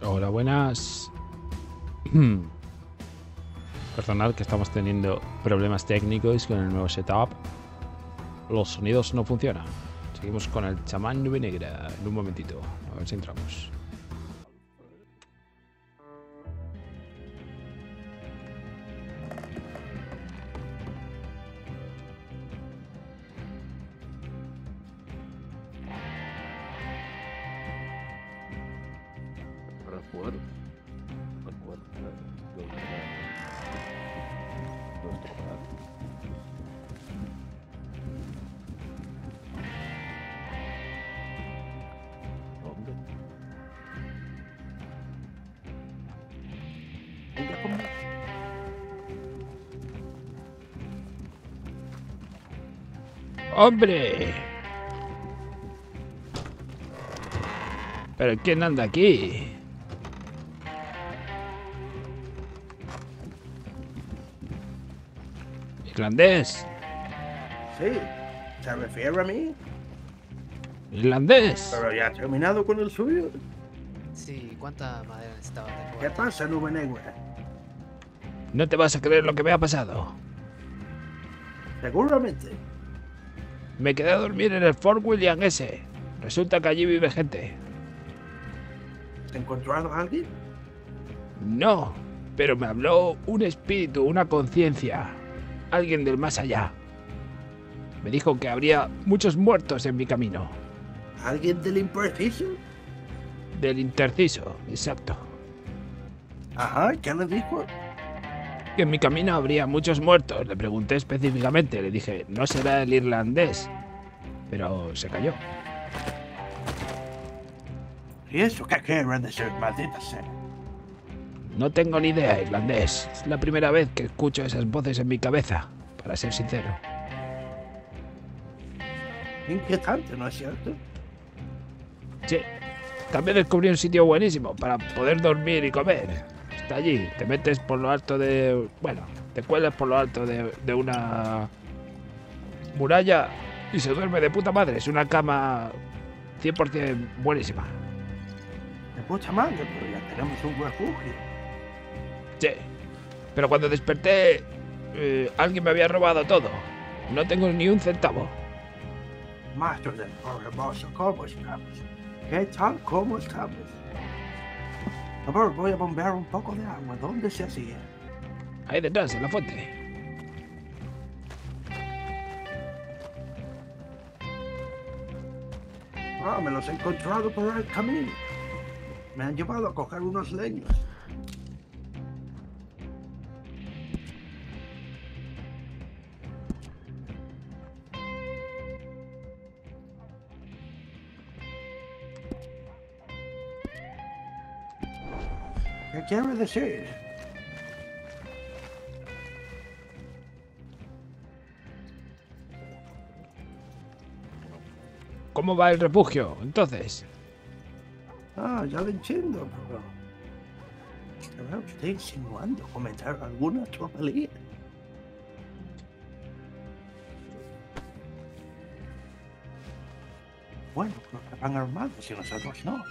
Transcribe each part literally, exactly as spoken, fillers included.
Hola, buenas. Perdonad que estamos teniendo problemas técnicos con el nuevo setup. Los sonidos no funcionan. Seguimos con el chamán nube negra. En un momentito. A ver si entramos. Para jugar. Para jugar. Para jugar. Nuestro canal. ¿Dónde? Venga, conmigo. ¡Hombre! ¿Pero quién anda aquí? ¿Irlandés? Sí, ¿se refiere a mí? ¿Irlandés? ¿Pero ya ha terminado con el suyo? Sí, ¿cuánta madera necesitaba de ¿Qué cuarto? pasa, nube negra? No te vas a creer lo que me ha pasado. Seguramente. Me quedé a dormir en el Fort William ese. Resulta que allí vive gente. ¿Has encontrado a alguien? No, pero me habló un espíritu, una conciencia. Alguien del más allá. Me dijo que habría muchos muertos en mi camino. ¿Alguien del impreciso? Del interciso, exacto. Ajá, ¿qué le dijo? Que en mi camino habría muchos muertos. Le pregunté específicamente. Le dije, no será el irlandés. Pero se cayó. ¿Y eso qué quiere decir, maldita sea? No tengo ni idea, irlandés. Es la primera vez que escucho esas voces en mi cabeza, para ser sincero. Inquietante, ¿no es cierto? Sí, también descubrí un sitio buenísimo para poder dormir y comer. Está allí, te metes por lo alto de... Bueno, te cuelas por lo alto de, de una muralla y se duerme de puta madre. Es una cama cien por cien buenísima. De puta madre, pero ya tenemos un refugio. Sí, pero cuando desperté, eh, alguien me había robado todo. No tengo ni un centavo. Maestro del hermoso, ¿cómo estamos? ¿Qué tal? ¿Cómo estamos? A ver, voy a bombear un poco de agua. ¿Dónde se hacía? Ahí detrás, en la fuente. Ah, me los he encontrado por el camino. Me han llevado a coger unos leños. ¿Qué quiere decir? ¿Cómo va el refugio, entonces? Ah, ya lo entiendo, pero... ¿Estará usted insinuando comentar alguna tropelía? Bueno, creo que van armados y nosotros no.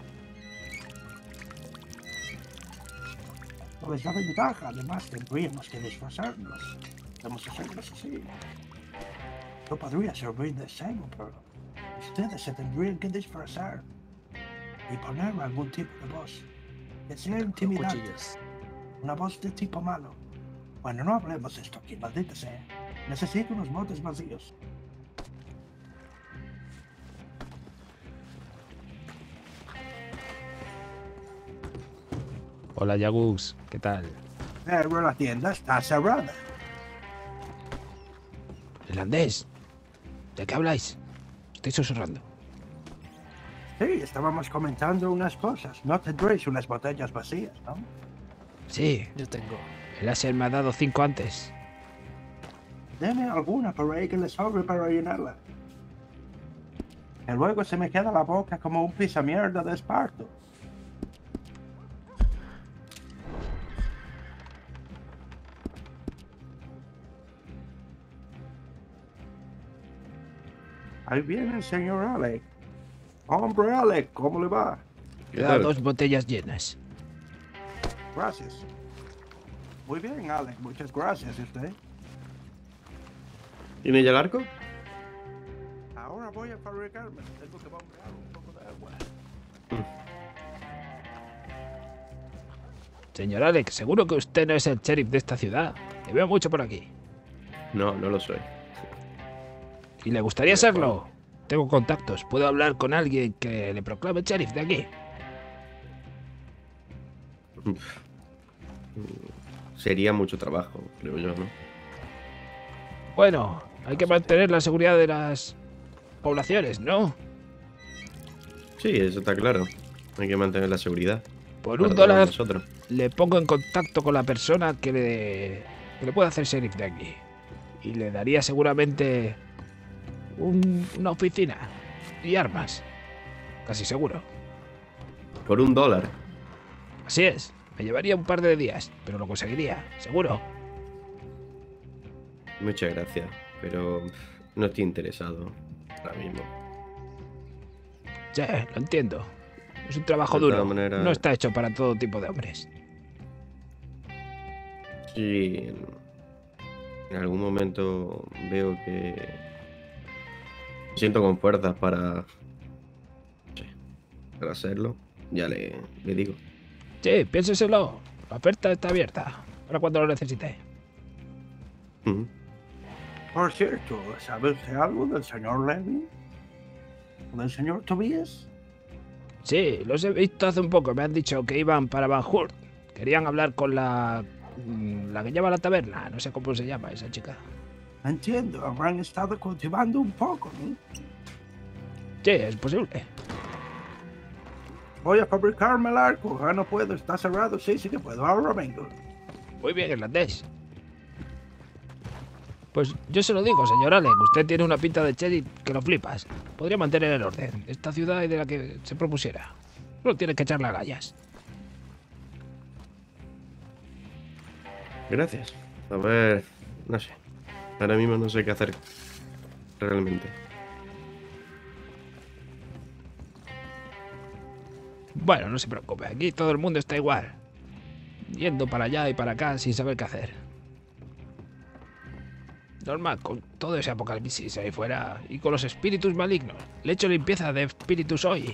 ¿Cuál es la ventaja? Además, tendríamos que disfrazarnos. Vamos a hacerlo así. Yo podría servir de ceno, pero ustedes se tendrían que disfrazar y poner algún tipo de voz que sea intimidante. Cuchillos. Una voz de tipo malo. Bueno, no hablemos de esto aquí, maldita sea. Necesito unos botes vacíos. Hola, Yagus, ¿qué tal? Pero la tienda está cerrada. Irlandés, ¿de qué habláis? Estoy susurrando. Sí, estábamos comentando unas cosas. No tendréis unas botellas vacías, ¿no? Sí, Yo tengo. el láser me ha dado cinco antes. Deme alguna por ahí que le sobre para llenarla. Que luego se me queda la boca como un pisamierda de esparto. Ahí viene el señor Alec. Hombre Alec, ¿cómo le va? Te ¿Qué da tal? dos botellas llenas. Gracias. Muy bien, Alec. Muchas gracias. ¿Y usted? ¿Tiene ya el arco? Ahora voy a fabricarme. Tengo que bombear un poco de agua. Señor Alex, seguro que usted no es el sheriff de esta ciudad. Le veo mucho por aquí. No, no lo soy. ¿Y le gustaría serlo? Tengo contactos. Puedo hablar con alguien que le proclame sheriff de aquí. Sería mucho trabajo, creo yo, ¿no? Bueno, hay que mantener la seguridad de las poblaciones, ¿no? Sí, eso está claro. Hay que mantener la seguridad. Por para un todos dólar nosotros. le pongo en contacto con la persona que le, que le pueda hacer sheriff de aquí. Y le daría seguramente un- una oficina y armas. Casi seguro. Por un dólar. Así es. Me llevaría un par de días, pero lo conseguiría, seguro. Muchas gracias, pero pff, no estoy interesado ahora mismo. Sí, lo entiendo. Es un trabajo De duro. todas maneras- No está hecho para todo tipo de hombres. Si en, en algún momento veo que me siento con fuerzas para, no sé, para hacerlo, ya le, le digo. Sí, piénseselo. La oferta está abierta. Para cuando lo necesite. Ujú. Por cierto, ¿sabe usted algo del señor Levy? ¿O del señor Tobias? Sí, los he visto hace un poco. Me han dicho que iban para Van Hurt. Querían hablar con la... mm, la que lleva la taberna. No sé cómo se llama esa chica. Entiendo, habrán estado cultivando un poco, ¿no? Sí, es posible. Voy a fabricarme el arco. Ya no puedo, está cerrado. Sí, sí que puedo. Ahora vengo. Muy bien, irlandés. Pues yo se lo digo, señor Allen. Usted tiene una pinta de sheriff que lo flipas. Podría mantener el orden. Esta ciudad y de la que se propusiera. No tiene que echarle agallas. Gracias. A ver, no sé. Ahora mismo no sé qué hacer. Realmente. Bueno, no se preocupe. Aquí todo el mundo está igual. Yendo para allá y para acá sin saber qué hacer. Normal, con todo ese apocalipsis ahí fuera y con los espíritus malignos. Le he hecho limpieza de espíritus hoy.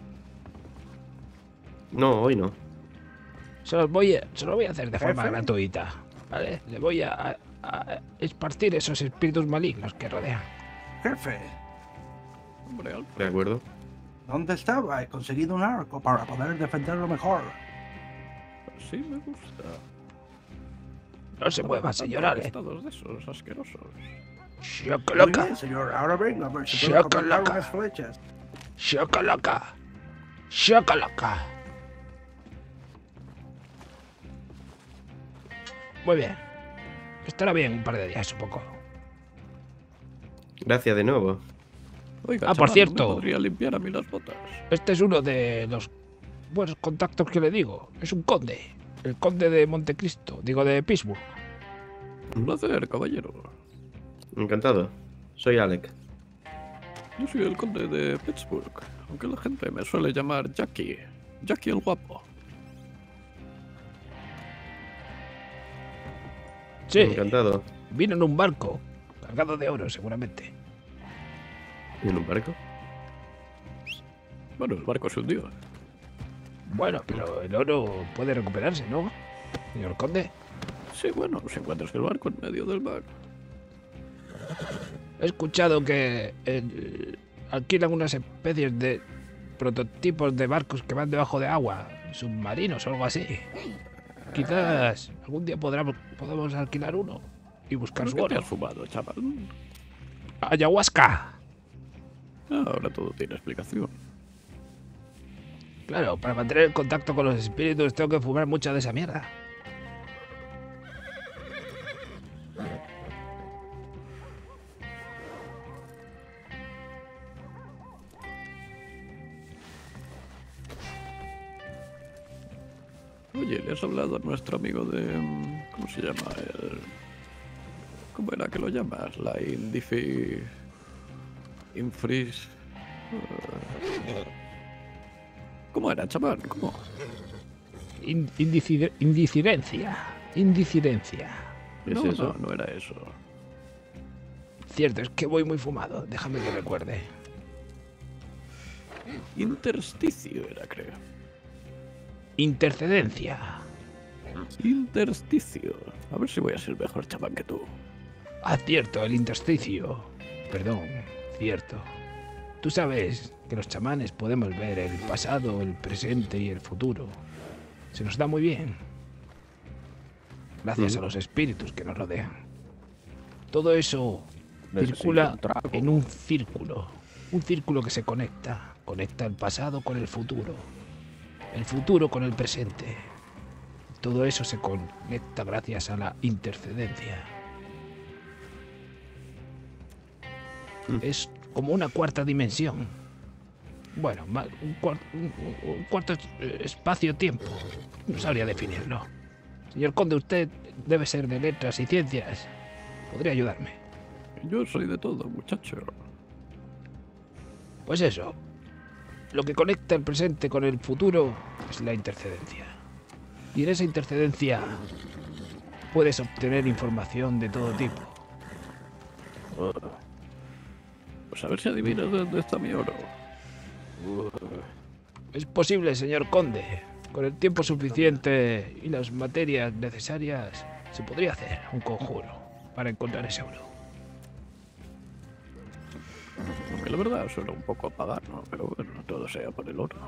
No, hoy no. Se los voy a, se lo voy a hacer de forma Jefe. gratuita. ¿Vale? Le voy a, a- a esparcir esos espíritus malignos que rodean. Jefe, Hombre, Alf, De acuerdo. ¿dónde estaba? He conseguido un arco para poder defenderlo mejor. así me gusta. No se mueva, señor Allen. Estados de esos asquerosos. Muy Shokoloka, bien, señor. Ahora vengo a ver si puedo fabricar Shakalaka. unas flechas. shokoloka, shokoloka. Muy bien. Estará bien un par de días, supongo. Gracias de nuevo. Oiga, Ah, por chaval, ¿no cierto. me podría limpiar a mí las botas? Este es uno de los buenos contactos que le digo. Es un conde. El conde de Montecristo. Digo, de Pittsburgh. Un placer, caballero. Encantado. Soy Alec. Yo soy el conde de Pittsburgh, aunque la gente me suele llamar Jackie. Jackie el guapo. Sí, Encantado. vino en un barco. Cargado de oro, seguramente. ¿En un barco? Bueno, el barco se hundió. Bueno, pero el oro puede recuperarse, ¿no? Señor conde. Sí, bueno, si encuentras el barco en medio del mar. He escuchado que eh, alquilan unas especies de prototipos de barcos que van debajo de agua, submarinos o algo así. Quizás algún día podremos, podamos alquilar uno y buscar ¿Pero su qué te oro. has fumado, chaval? ¡Ayahuasca! Ahora todo tiene explicación. Claro, para mantener el contacto con los espíritus tengo que fumar mucha de esa mierda. Oye, ¿le has hablado a nuestro amigo de... mm, ¿cómo se llama? El... ¿Cómo era que lo llamas? La Indifi... Infris... ¿Cómo era, chaval? ¿Cómo? In- indicide- indicidencia. Indicidencia. ¿Qué es no, eso? no, no era eso. Cierto, es que voy muy fumado. Déjame que recuerde. Intersticio era, creo. Intercedencia. Intersticio. A ver si voy a ser mejor chamán que tú. Ah, cierto, el intersticio. Perdón, cierto. Tú sabes que los chamanes podemos ver el pasado, el presente y el futuro. Se nos da muy bien. Gracias Ujú. a los espíritus que nos rodean. Todo eso Necesito circula un trago. en un círculo. Un círculo que se conecta. Conecta el pasado con el futuro. El futuro con el presente. Todo eso se conecta gracias a la intercedencia. Mm. Es como una cuarta dimensión. Bueno, ma- un, cuar- un- un cuarto es- eh, espacio-tiempo. No sabría definirlo. Señor Conde, usted debe ser de letras y ciencias. ¿Podría ayudarme? Yo soy de todo, muchacho. Pues eso. Lo que conecta el presente con el futuro es la intercedencia. Y en esa intercedencia puedes obtener información de todo tipo. Pues a ver si adivinas dónde está mi oro. Es posible, señor Conde. Con el tiempo suficiente y las materias necesarias se podría hacer un conjuro para encontrar ese oro. Aunque la verdad suena un poco pagano, pero bueno, todo sea por el oro.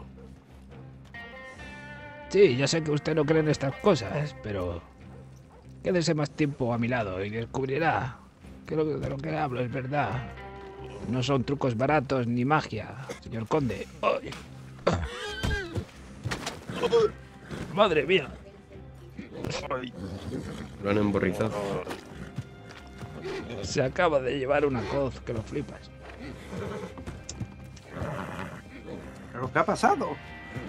Sí, ya sé que usted no cree en estas cosas, pero quédese más tiempo a mi lado y descubrirá que lo que- de lo que hablo es verdad. No son trucos baratos ni magia, señor Conde. ¡Ay! ¡Madre mía! Lo han emborrizado. Se acaba de llevar una coz que lo flipas. ¿Pero qué ha pasado?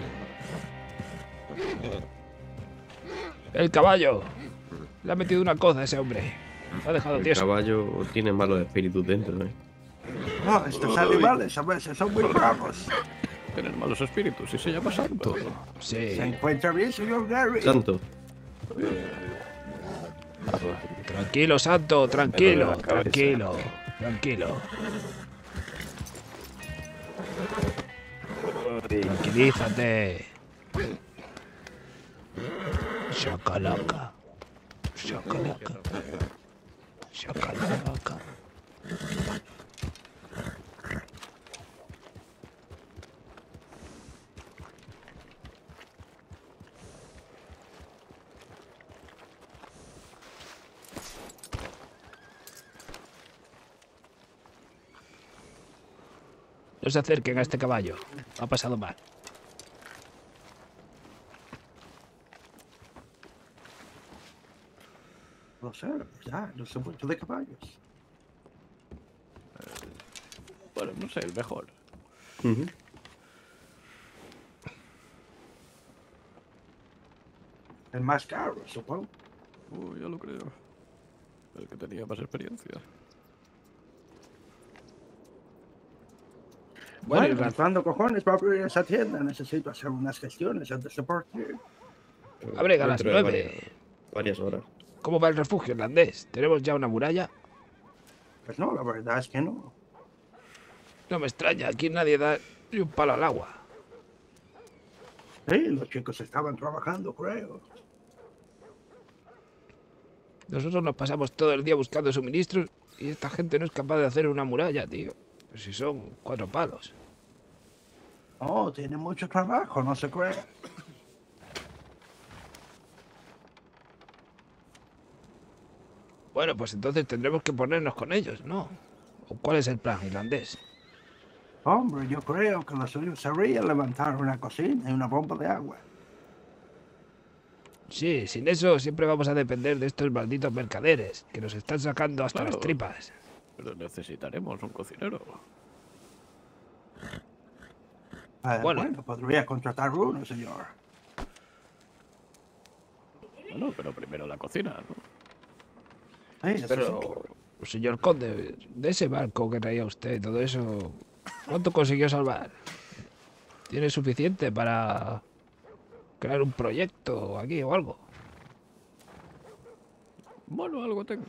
¡El caballo! Le ha metido una coz a ese hombre. Lo ha dejado El tieso. caballo tiene malos espíritus dentro, ¿eh? No, estos animales a veces son muy bravos. Tener malos espíritus y se llama santo. ¿Se Sí. encuentra bien, señor Gary? Santo. Tranquilo, Santo, tranquilo, tranquilo, tranquilo. Tranquilízate. Chacalaca. Chacalaca. Chacalaca. No se acerquen a este caballo. Ha pasado mal. No sé, ya, no sé mucho de caballos. Bueno, no sé, el mejor. Ujú. El más caro, supongo. Uy, ya lo creo. El que tenía más experiencia. Bueno, y Bueno, Raz- ¿cuándo cojones va a abrir esa tienda? Necesito hacer unas gestiones antes de partir. Abre a las Dentro de nueve. varias- Varias horas. ¿Cómo va el refugio irlandés? ¿Tenemos ya una muralla? Pues no, la verdad es que no. No me extraña, aquí nadie da ni un palo al agua. Sí, los chicos estaban trabajando, creo. Nosotros nos pasamos todo el día buscando suministros y esta gente no es capaz de hacer una muralla, tío. Pues si son cuatro palos. Oh, tiene mucho trabajo, no se cree. Bueno, pues entonces tendremos que ponernos con ellos, ¿no? ¿O cuál es el plan irlandés? Hombre, yo creo que lo suyo sería levantar una cocina y una bomba de agua. Sí, sin eso siempre vamos a depender de estos malditos mercaderes que nos están sacando hasta las Claro. tripas. Pero necesitaremos un cocinero. Eh, Bueno. bueno. podría contratar uno, señor. Bueno, pero primero la cocina, ¿no? Sí, eso sí. Pero, señor Conde, de ese barco que traía usted, todo eso, ¿cuánto consiguió salvar? ¿Tienes suficiente para crear un proyecto aquí o algo? Bueno, algo tengo.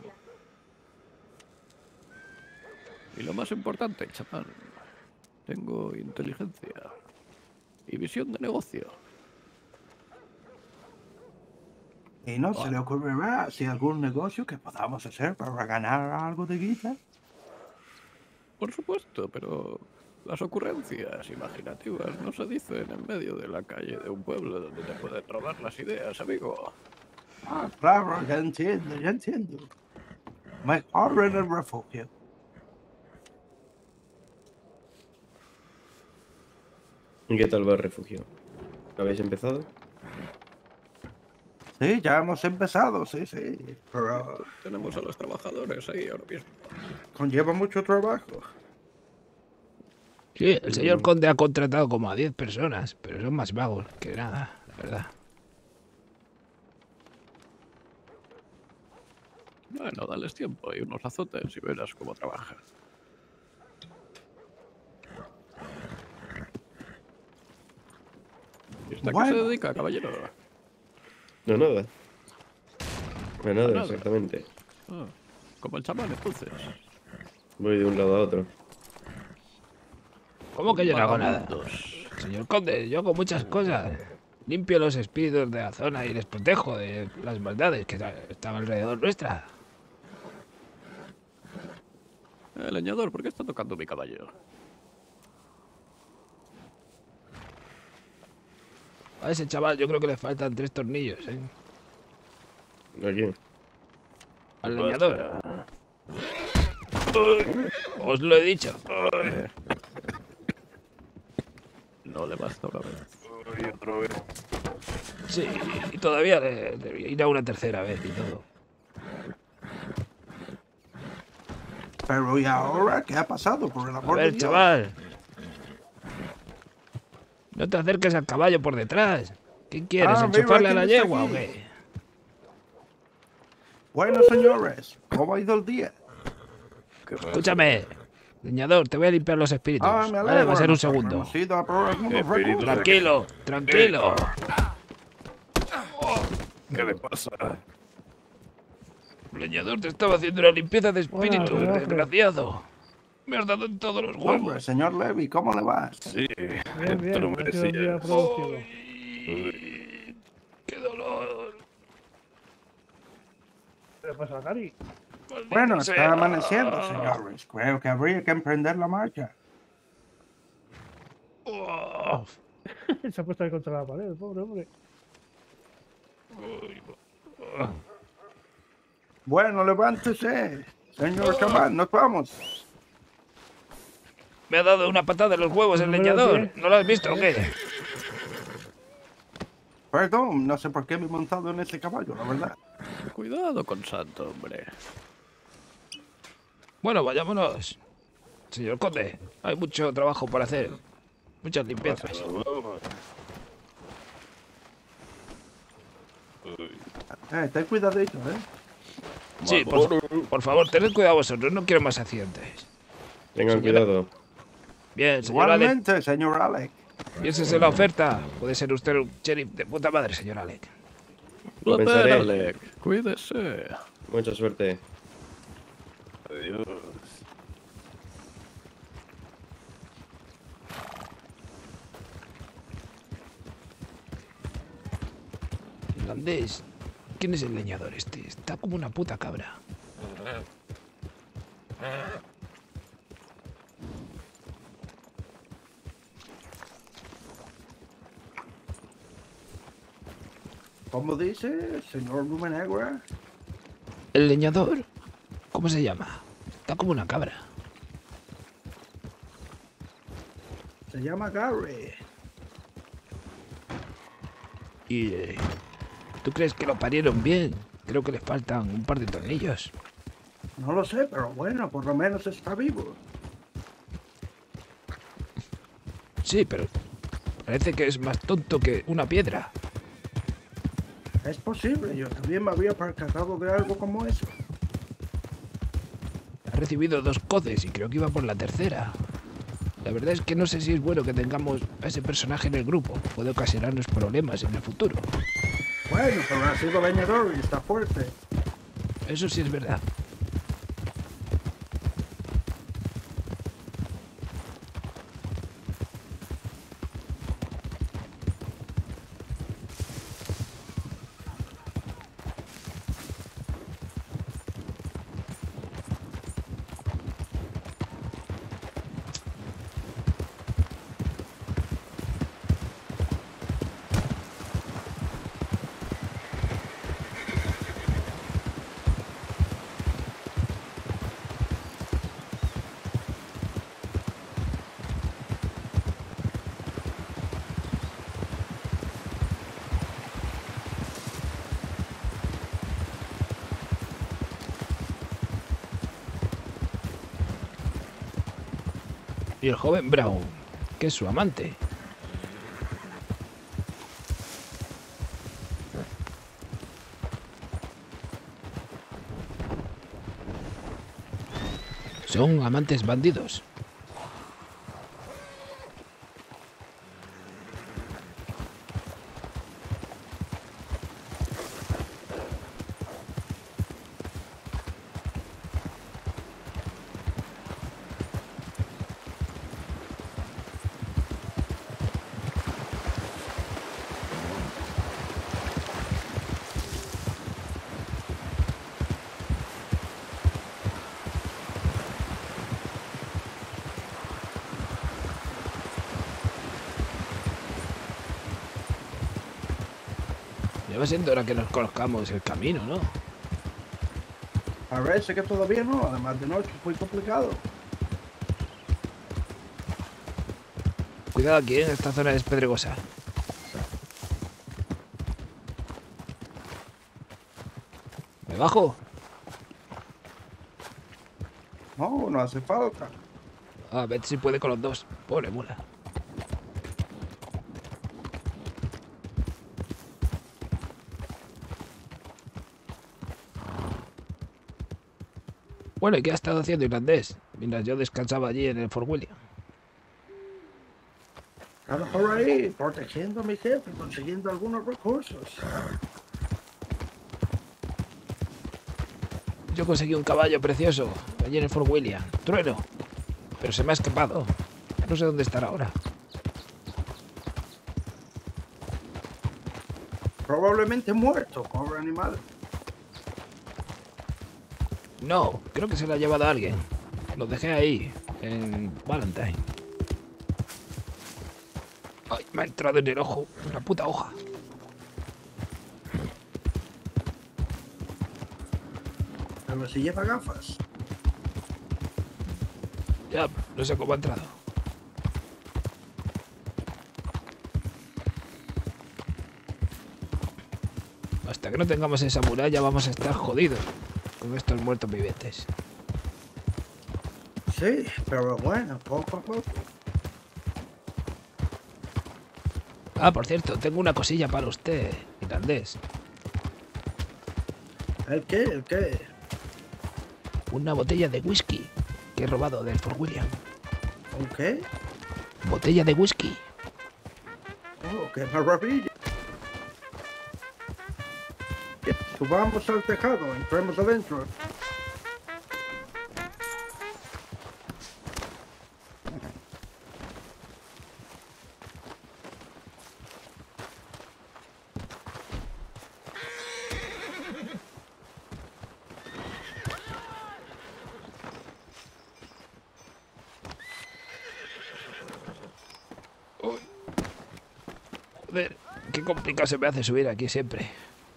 Y lo más importante, chaval, tengo inteligencia y visión de negocio. ¿Y no se le ocurrirá si algún negocio que podamos hacer para ganar algo de guita? Por supuesto, pero las ocurrencias imaginativas no se dicen en medio de la calle de un pueblo donde te pueden robar las ideas, amigo. Ah, claro, ya entiendo, ya entiendo. Mejor en el refugio. ¿Y qué tal va el refugio? ¿Habéis empezado? Sí, ya hemos empezado, sí, sí. Pero Tenemos a los trabajadores ahí ahora mismo. conlleva mucho trabajo. Sí, el señor conde ha contratado como a diez personas, pero son más vagos que nada, la verdad. Bueno, dales tiempo y unos azotes y verás cómo trabaja. ¿Y hasta qué Bueno. se dedica, caballero? No, nada. No, nada, nada. exactamente. Ah, como el chamán, entonces. Voy de un lado a otro. ¿Cómo que yo no hago nada? Vagabundos. Señor conde, yo hago muchas cosas. Limpio los espíritus de la zona y les protejo de las maldades que están alrededor nuestra. Eh, leñador, ¿por qué está tocando mi caballo? A ese chaval yo creo que le faltan tres tornillos, ¿eh? ¿A quién? Al leñador. Os lo he dicho. No le basta una vez. Sí, y todavía le, le irá una tercera vez y todo. Pero ¿y ahora qué ha pasado? Por el A amor de ver, Dios. chaval. No te acerques al caballo por detrás. ¿Qué quieres? Ah, mira ¿Enchufarle a quién la está yegua o aquí. qué? Bueno, señores, ¿cómo ha ido el día? Escúchame, leñador, te voy a limpiar los espíritus. Ah, me Vale, alegro. va a ser un nosotros segundo. hemos ido a por algunos Espíritu recursos. Tranquilo, tranquilo. ¿Qué le pasa? Leñador, te estaba haciendo una limpieza de espíritus, Hola, hola. desgraciado. Me has dado en todos los Hombre, huevos. señor Levy, ¿cómo le va? Sí, Bien, te lo bien, ha sido un día merecías. producido. Ay, ¡qué dolor! ¿Qué le pasa a Cari? Maldita Bueno, sea. está amaneciendo, señores. Creo que habría que emprender la marcha. Oh, Se ha puesto ahí contra la pared, pobre hombre. Bueno, levántese. Señor chamán, nos vamos. me ha dado una patada en los huevos el No me lo leñador. sé. ¿No lo has visto o qué? Perdón, no sé por qué me he montado en ese caballo, la verdad. Cuidado con Santo, hombre. Bueno, vayámonos. Señor conde, hay mucho trabajo por hacer. Muchas limpiezas. Eh, ten cuidadito, ¿eh? Sí, por, por favor, tened cuidado vosotros. No quiero más accidentes. Tengan Señora- cuidado. Bien, señor Alec. Igualmente, señor Alec. Piénsese en la oferta. Puede ser usted un sheriff de puta madre, señor Alec. Lo Placer, pensaré. Alec. Cuídese. Mucha suerte. Adiós. Irlandés. ¿Quién es el leñador este? Está como una puta cabra. ¿Cómo dice, señor Lumenegra? ¿El leñador? ¿Cómo se llama? Está como una cabra. Se llama Gary. ¿Y eh, tú crees que lo parieron bien? Creo que le faltan un par de tornillos. No lo sé, pero bueno, por lo menos está vivo. Sí, pero parece que es más tonto que una piedra. Es posible, yo también me había percatado de algo como eso. Ha recibido dos coces y creo que iba por la tercera. La verdad es que no sé si es bueno que tengamos a ese personaje en el grupo. Puede ocasionarnos problemas en el futuro. Bueno, pero ha sido leñador y está fuerte. Eso sí es verdad. Y el joven Brown, que es su amante. Son amantes bandidos. Ya va siendo hora que nos conozcamos el camino, ¿no? Parece que todavía no, además de noche es muy complicado. Cuidado aquí, en esta zona es pedregosa. ¿Me bajo? No, no hace falta. A ver si puede con los dos. Pobre mula. Bueno, ¿y qué ha estado haciendo irlandés? Mientras yo descansaba allí en el Fort William. Estaba por ahí protegiendo a mi jefe, consiguiendo algunos recursos. Yo conseguí un caballo precioso allí en el Fort William. Trueno. Pero se me ha escapado. No sé dónde estará ahora. Probablemente muerto, pobre animal. No, creo que se lo ha llevado a alguien. Lo dejé ahí, en Valentine. Ay, me ha entrado en el ojo. Una puta hoja. Pero si lleva gafas. Ya, no sé cómo ha entrado. Hasta que no tengamos esa muralla vamos a estar jodidos con estos muertos vivientes. Sí, pero bueno, poco a poco. Ah, por cierto, tengo una cosilla para usted, irlandés. ¿El qué? ¿El qué? Una botella de whisky que he robado del Fort William. ¿Un qué? Botella de whisky. Oh, qué maravilla. Subamos al tejado, entremos adentro. Joder, qué complicado se me hace subir aquí siempre.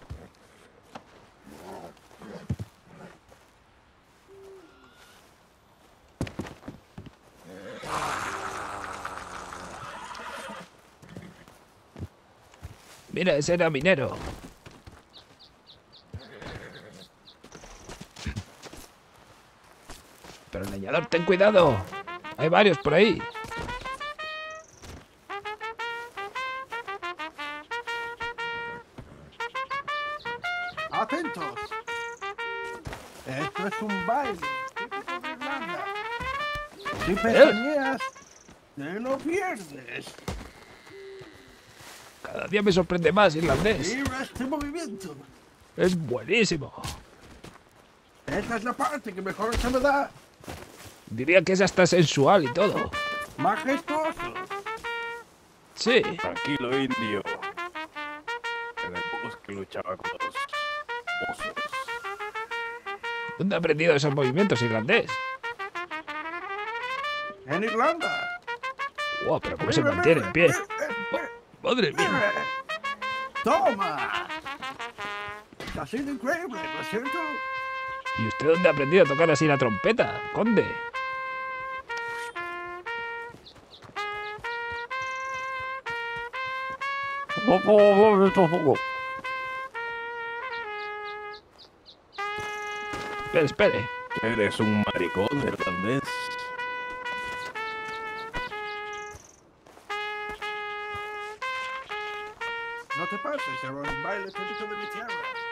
Mira, ese era minero. Pero leñador, ten cuidado. Hay varios por ahí. ¡Atentos! Esto es un baile típico de Irlanda. Sin pestañeas Te lo pierdes. Cada día me sorprende más, irlandés. Mira este movimiento. Es buenísimo. Esa es la parte que mejor se me da. Diría que es hasta sensual y todo. Majestuoso. Sí. Tranquilo, indio. En el bosque luchaba con los osos. ¿Dónde ha aprendido esos movimientos, irlandés? En Irlanda. Wow, pero cómo se mantiene en pie. Madre mía. Mira. Toma. Ha sido increíble, ¿no es cierto? ¿Y usted dónde ha aprendido a tocar así la trompeta, conde? Espere, espere. Eres un maricón irlandés. No te pases, era un baile típico de mi tierra.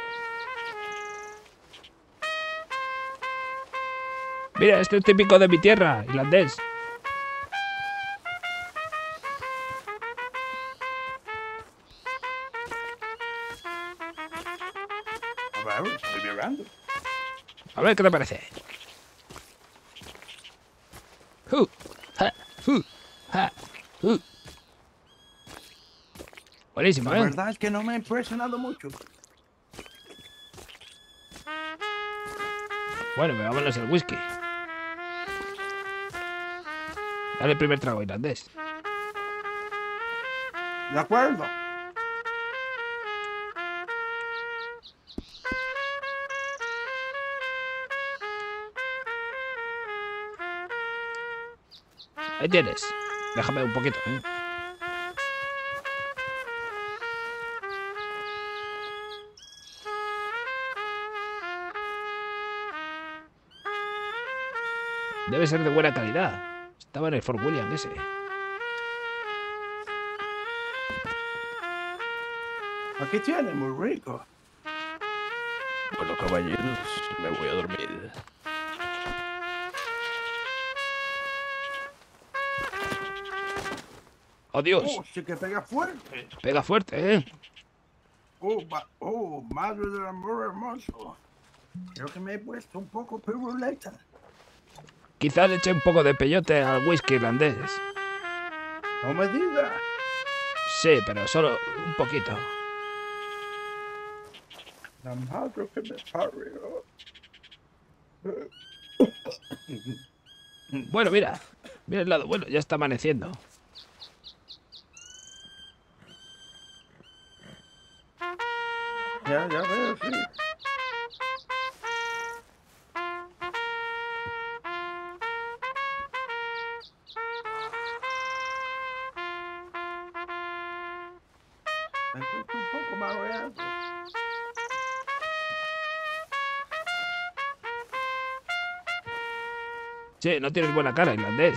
Mira, este es típico de mi tierra, irlandés. A ver, estoy mirando. A ver qué te parece. Hu, ha, hu, ha, hu. Buenísimo, La ¿eh? verdad es que no me ha impresionado mucho. Bueno, vámonos el whisky. Dale el primer trago, irlandés. De acuerdo. Ahí tienes. Déjame un poquito, ¿eh? Debe ser de buena calidad. Estaba en el Fort William ese. Aquí tiene, muy rico. Bueno, caballeros, me voy a dormir. ¡Oh, Dios! Oh, sí que pega fuerte. Pega fuerte, ¿eh? Oh, ma- oh, madre del amor hermoso. Creo que me he puesto un poco piruleta. Quizá le eche un poco de peyote al whisky irlandés. No me digas. Sí, pero solo un poquito. La madre que me parió. Bueno, mira. Mira el lado bueno, ya está amaneciendo. Ya, ya veo, sí. Me encuentro un poco mareado. Che, no tienes buena cara, irlandés.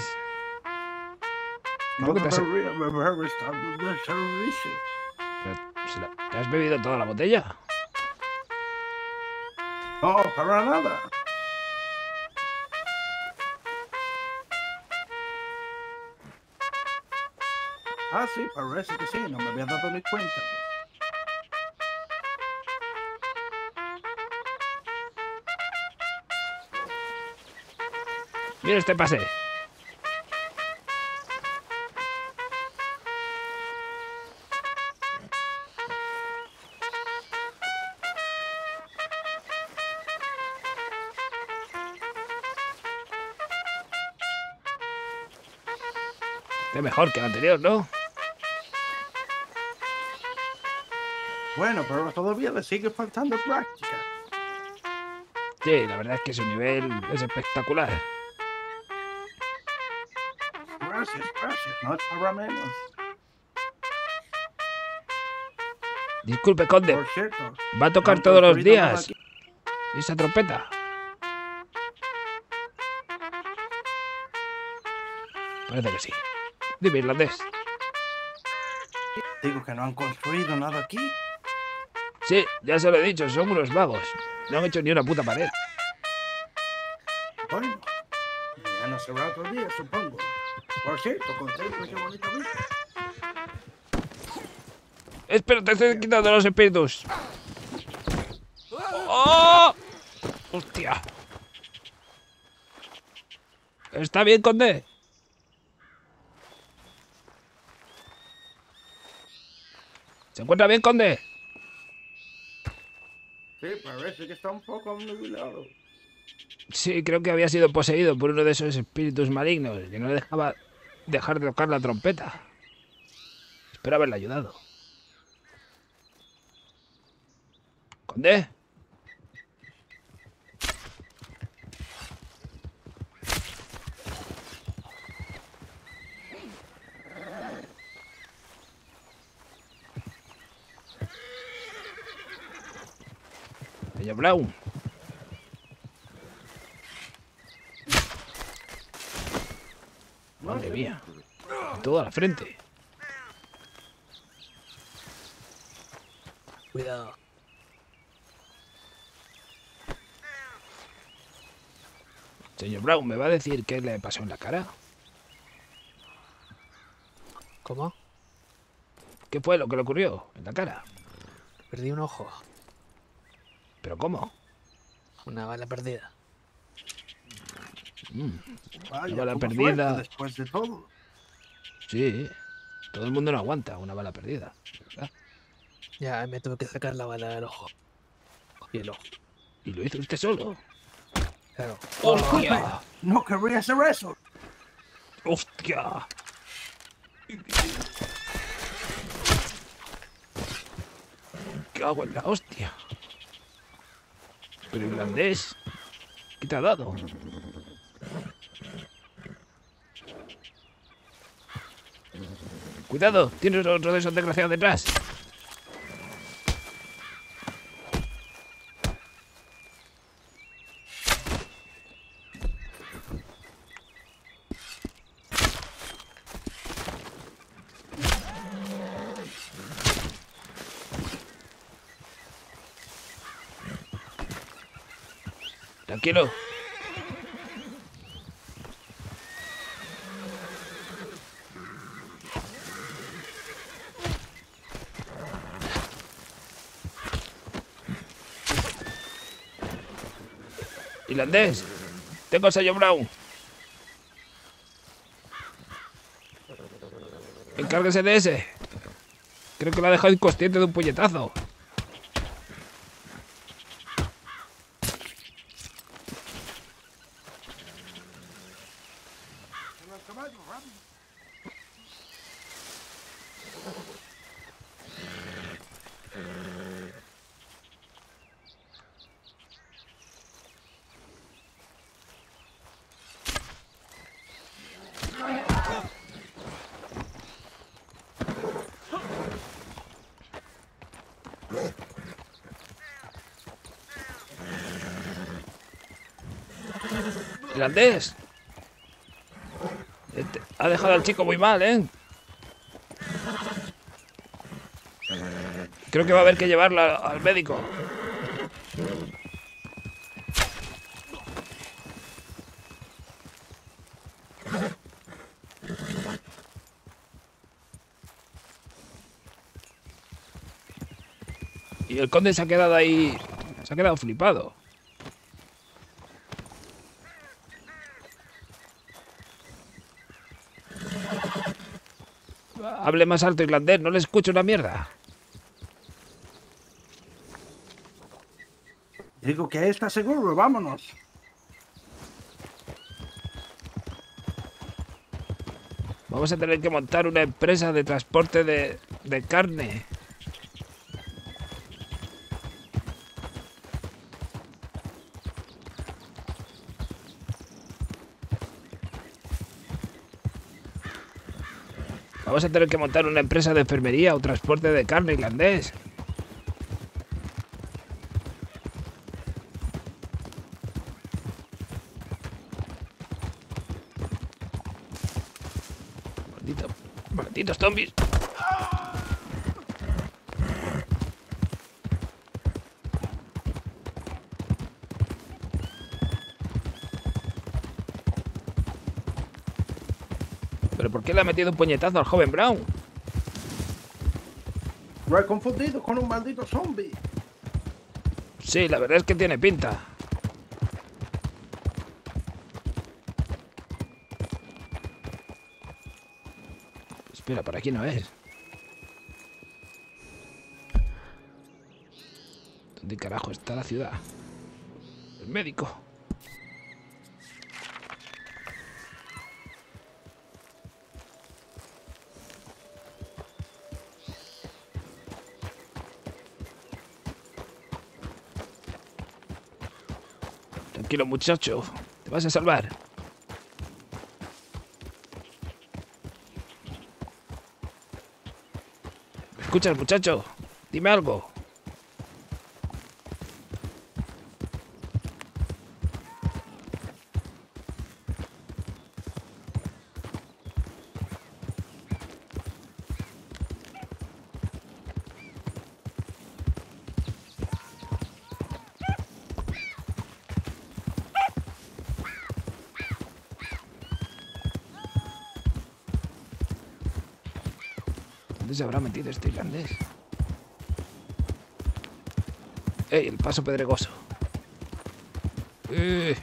No Creo que te has, debería beber estando de servicio. pero, ¿se la- ¿te has bebido toda la botella? No, para nada. Ah, sí, parece que sí, no me había dado ni cuenta. Mira este pase. Este mejor que el anterior, ¿no? Bueno, pero todavía le sigue faltando práctica. Sí, la verdad es que su nivel es espectacular. Gracias, gracias, no es para menos. Disculpe, conde. Por cierto, ¿Va a tocar ¿han todos los construido nada días aquí? esa trompeta? Parece que sí. Dime, irlandés. Digo que no han construido nada aquí. Sí, ya se lo he dicho, son unos vagos. No han hecho ni una puta pared. Bueno, ya no será otro día, supongo. Por cierto, contempla qué bonita vista. Espera, te estoy quitando los espíritus. ¡Oh! ¡Hostia! ¿Está bien, conde? ¿Se encuentra bien, conde? Sí, parece que está un poco obnubilado. Sí, creo que había sido poseído por uno de esos espíritus malignos que no le dejaba dejar de tocar la trompeta. Espero haberle ayudado. ¿Conde? Señor Brown. Madre mía. Toda la frente. Cuidado. Señor Brown, ¿me va a decir qué le pasó en la cara? ¿Cómo? ¿Qué fue lo que le ocurrió en la cara? Perdí un ojo. ¿Pero cómo? Una bala perdida. Mm, Vaya, bala tuvo perdida. suerte después de todo. sí, todo el mundo no aguanta una bala perdida, ¿verdad? Ya me tuve que sacar la bala del ojo. Y el ojo. ¿Y lo hizo usted solo? Claro. ¡Hostia! No querría hacer eso. ¡Hostia! ¡Cago en la hostia! Pero irlandés, ¿qué te ha dado? Cuidado, tienes otro de esos desgraciados detrás. Tranquilo. Irlandés, tengo al señor Brown. Encárguese de ese. Creo que lo ha dejado inconsciente de un puñetazo. Irlandés. Este ha dejado al chico muy mal, ¿eh? Creo que va a haber que llevarla al médico. Y el conde se ha quedado ahí... Se ha quedado flipado. Hable más alto, irlandés. No le escucho una mierda. Digo que está seguro, vámonos. Vamos a tener que montar una empresa de transporte de, de carne. Vamos a tener que montar una empresa de enfermería o transporte de carne, irlandés. Maldito, malditos zombies. ¿Pero por qué le ha metido un puñetazo al joven Brown? Lo he confundido con un maldito zombie. Sí, la verdad es que tiene pinta. Espera, por aquí no es. ¿Dónde carajo está la ciudad? El médico. Tranquilo, muchacho. Te vas a salvar. ¿Me escuchas, muchacho? Dime algo. ¿Dónde se habrá metido este irlandés? ¡Ey, el paso pedregoso! ¡Eh!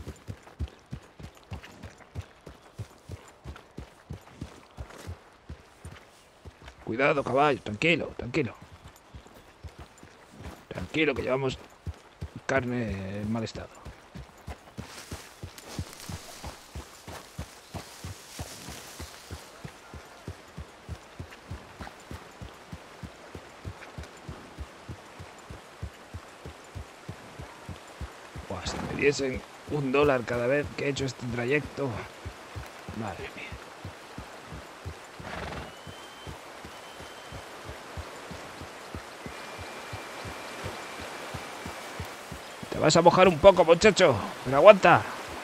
Cuidado, caballo, tranquilo, tranquilo. Tranquilo, que llevamos carne en mal estado. Buah, si me diesen un dólar cada vez que he hecho este trayecto. Madre mía. Te vas a mojar un poco, muchacho, pero aguanta.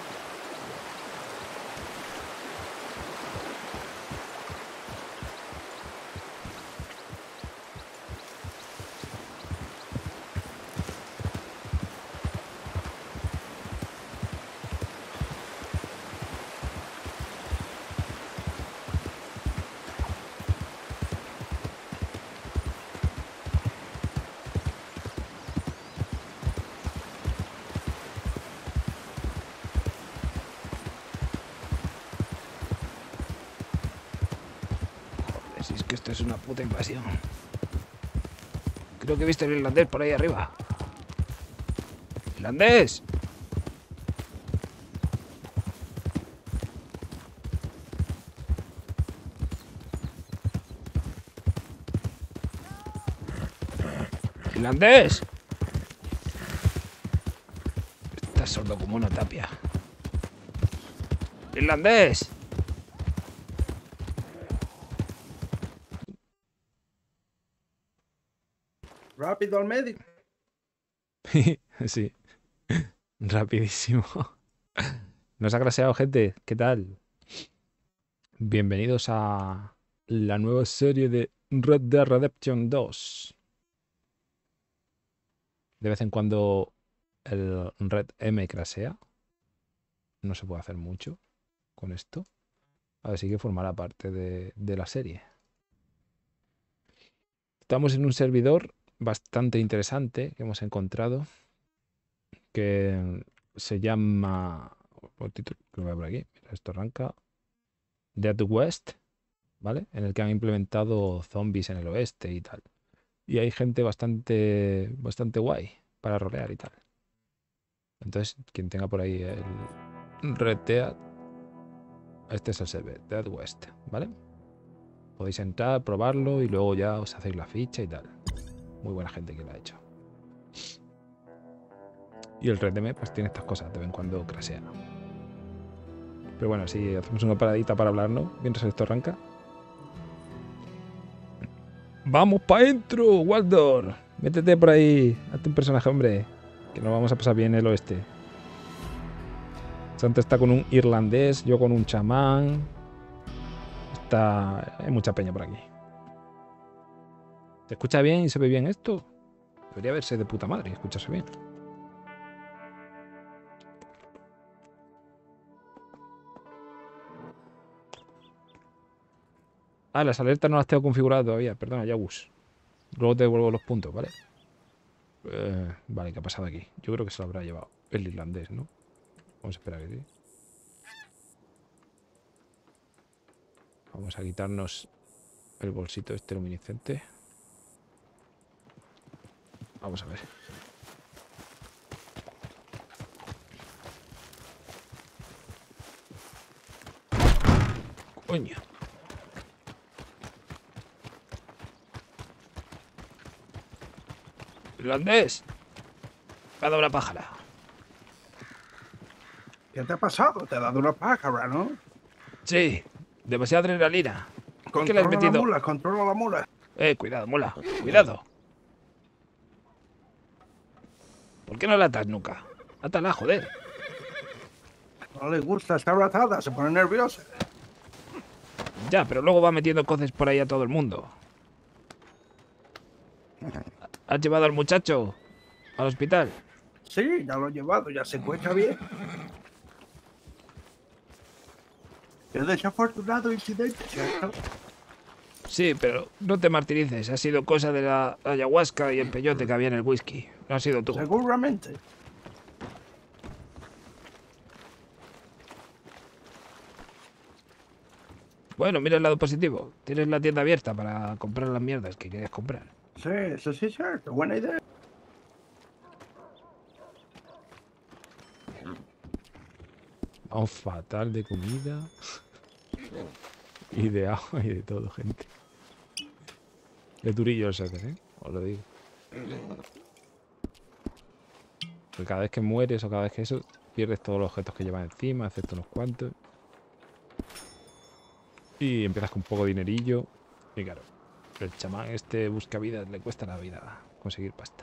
Si es que esto es una puta invasión. Creo que he visto el irlandés por ahí arriba. ¡Irlandés! ¡Irlandés! Estás sordo como una tapia. ¡Irlandés! Rápido al médico. Sí, rapidísimo. Nos ha graseado, gente. ¿Qué tal? Bienvenidos a la nueva serie de Red Dead Redemption dos. De vez en cuando el Red M crasea. No se puede hacer mucho con esto. Así que formará parte de, de la serie. Estamos en un servidor bastante interesante que hemos encontrado, que se llama, por título, lo voy a por aquí, mira, esto arranca, Dead West, ¿vale? En el que han implementado zombies en el oeste y tal. Y hay gente bastante, bastante guay para rolear y tal. Entonces, quien tenga por ahí el Red Dead, este es el server, Dead West, ¿vale? Podéis entrar, probarlo y luego ya os hacéis la ficha y tal. Muy buena gente que lo ha hecho. Y el Red D M pues tiene estas cosas, de vez en cuando crasea. Pero bueno, si hacemos una paradita para hablar, ¿no? Mientras esto arranca. ¡Vamos para adentro, Waldor! Métete por ahí, hazte un personaje, hombre. Que nos vamos a pasar bien el oeste. Santa está con un irlandés, yo con un chamán. Está... Hay mucha peña por aquí. ¿Se escucha bien y se ve bien esto? Debería verse de puta madre y escucharse bien. Ah, las alertas no las tengo configuradas todavía. Perdona, Yagus. Luego te devuelvo los puntos, ¿vale? Eh, vale, ¿qué ha pasado aquí? Yo creo que se lo habrá llevado el irlandés, ¿no? Vamos a esperar que sí. Vamos a quitarnos el bolsito este luminiscente. Vamos a ver. Coño. Irlandés. Me ha dado una pájara. ¿Qué te ha pasado? Te ha dado una pájara, ¿no? Sí, demasiada adrenalina. ¿Por qué le has Controla metido? la mula, controla la mula. Eh, cuidado, mola. Cuidado. ¿Por qué no la atas nunca? Átala, joder. No le gusta estar atada, se pone nerviosa. Ya, pero luego va metiendo coces por ahí a todo el mundo. ¿Has llevado al muchacho al hospital? Sí, ya lo he llevado, ya se encuentra bien. Qué desafortunado incidente, ¿cierto? Sí, pero no te martirices. Ha sido cosa de la ayahuasca y el peyote que había en el whisky. No has sido tú. Seguramente. Bueno, mira el lado positivo. Tienes la tienda abierta para comprar las mierdas que quieres comprar. Sí, eso sí es cierto, buena idea. Vamos fatal de comida. Y de agua y de todo, gente. De turillo el Setter, ¿eh? Os lo digo. Porque cada vez que mueres o cada vez que eso, pierdes todos los objetos que llevas encima, excepto unos cuantos. Y empiezas con poco dinerillo. Y claro, el chamán este busca vidas, le cuesta la vida conseguir pasta.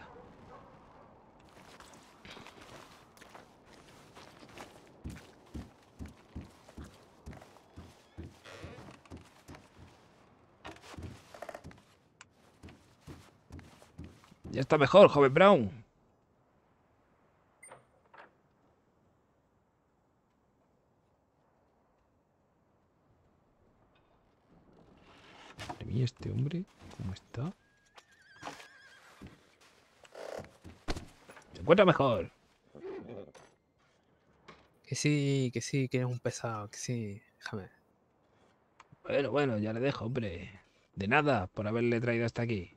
Ya está mejor, joven Brown. Madre mía, este hombre, ¿cómo está? Se encuentra mejor. Que sí, que sí, que eres un pesado, que sí. Déjame. Bueno, bueno, ya le dejo, hombre. De nada, por haberle traído hasta aquí.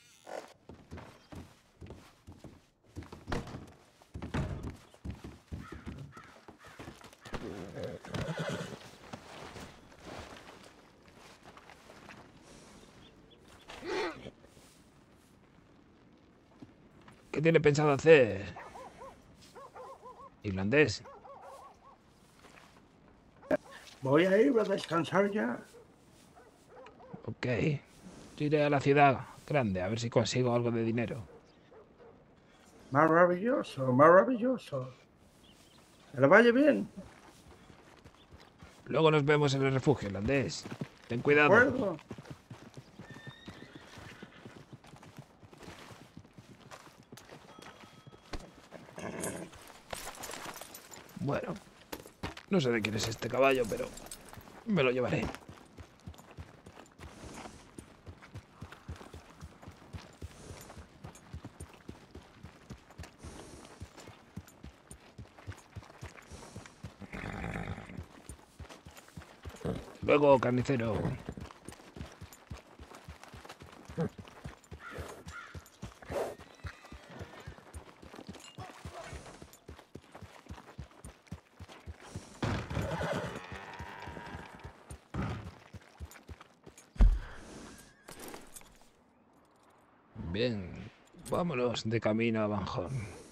¿Qué tiene pensado hacer? Irlandés. Voy a ir a descansar ya. Ok. Yo iré a la ciudad grande a ver si consigo algo de dinero. Maravilloso, maravilloso. Que le vaya bien. Luego nos vemos en el refugio, irlandés. Ten ¿De cuidado. acuerdo? Bueno, no sé de quién es este caballo, pero me lo llevaré. Luego, carnicero. Bien, vámonos de camino a Banjón.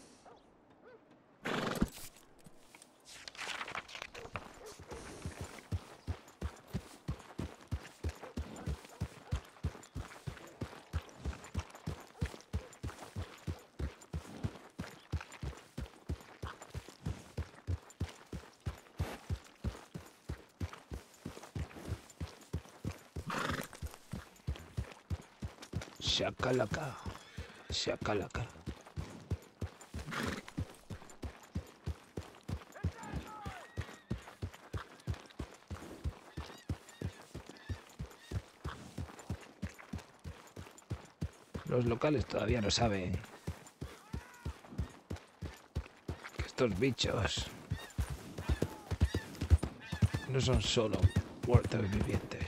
Shakalaka, shakalaka. Los locales todavía no saben que estos bichos no son solo muertos vivientes.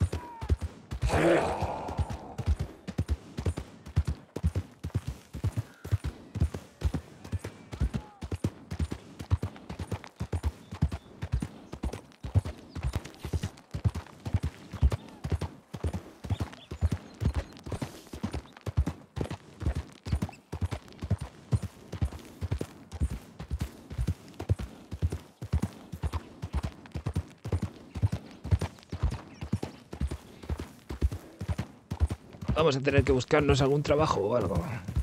Vamos a tener que buscarnos algún trabajo o algo.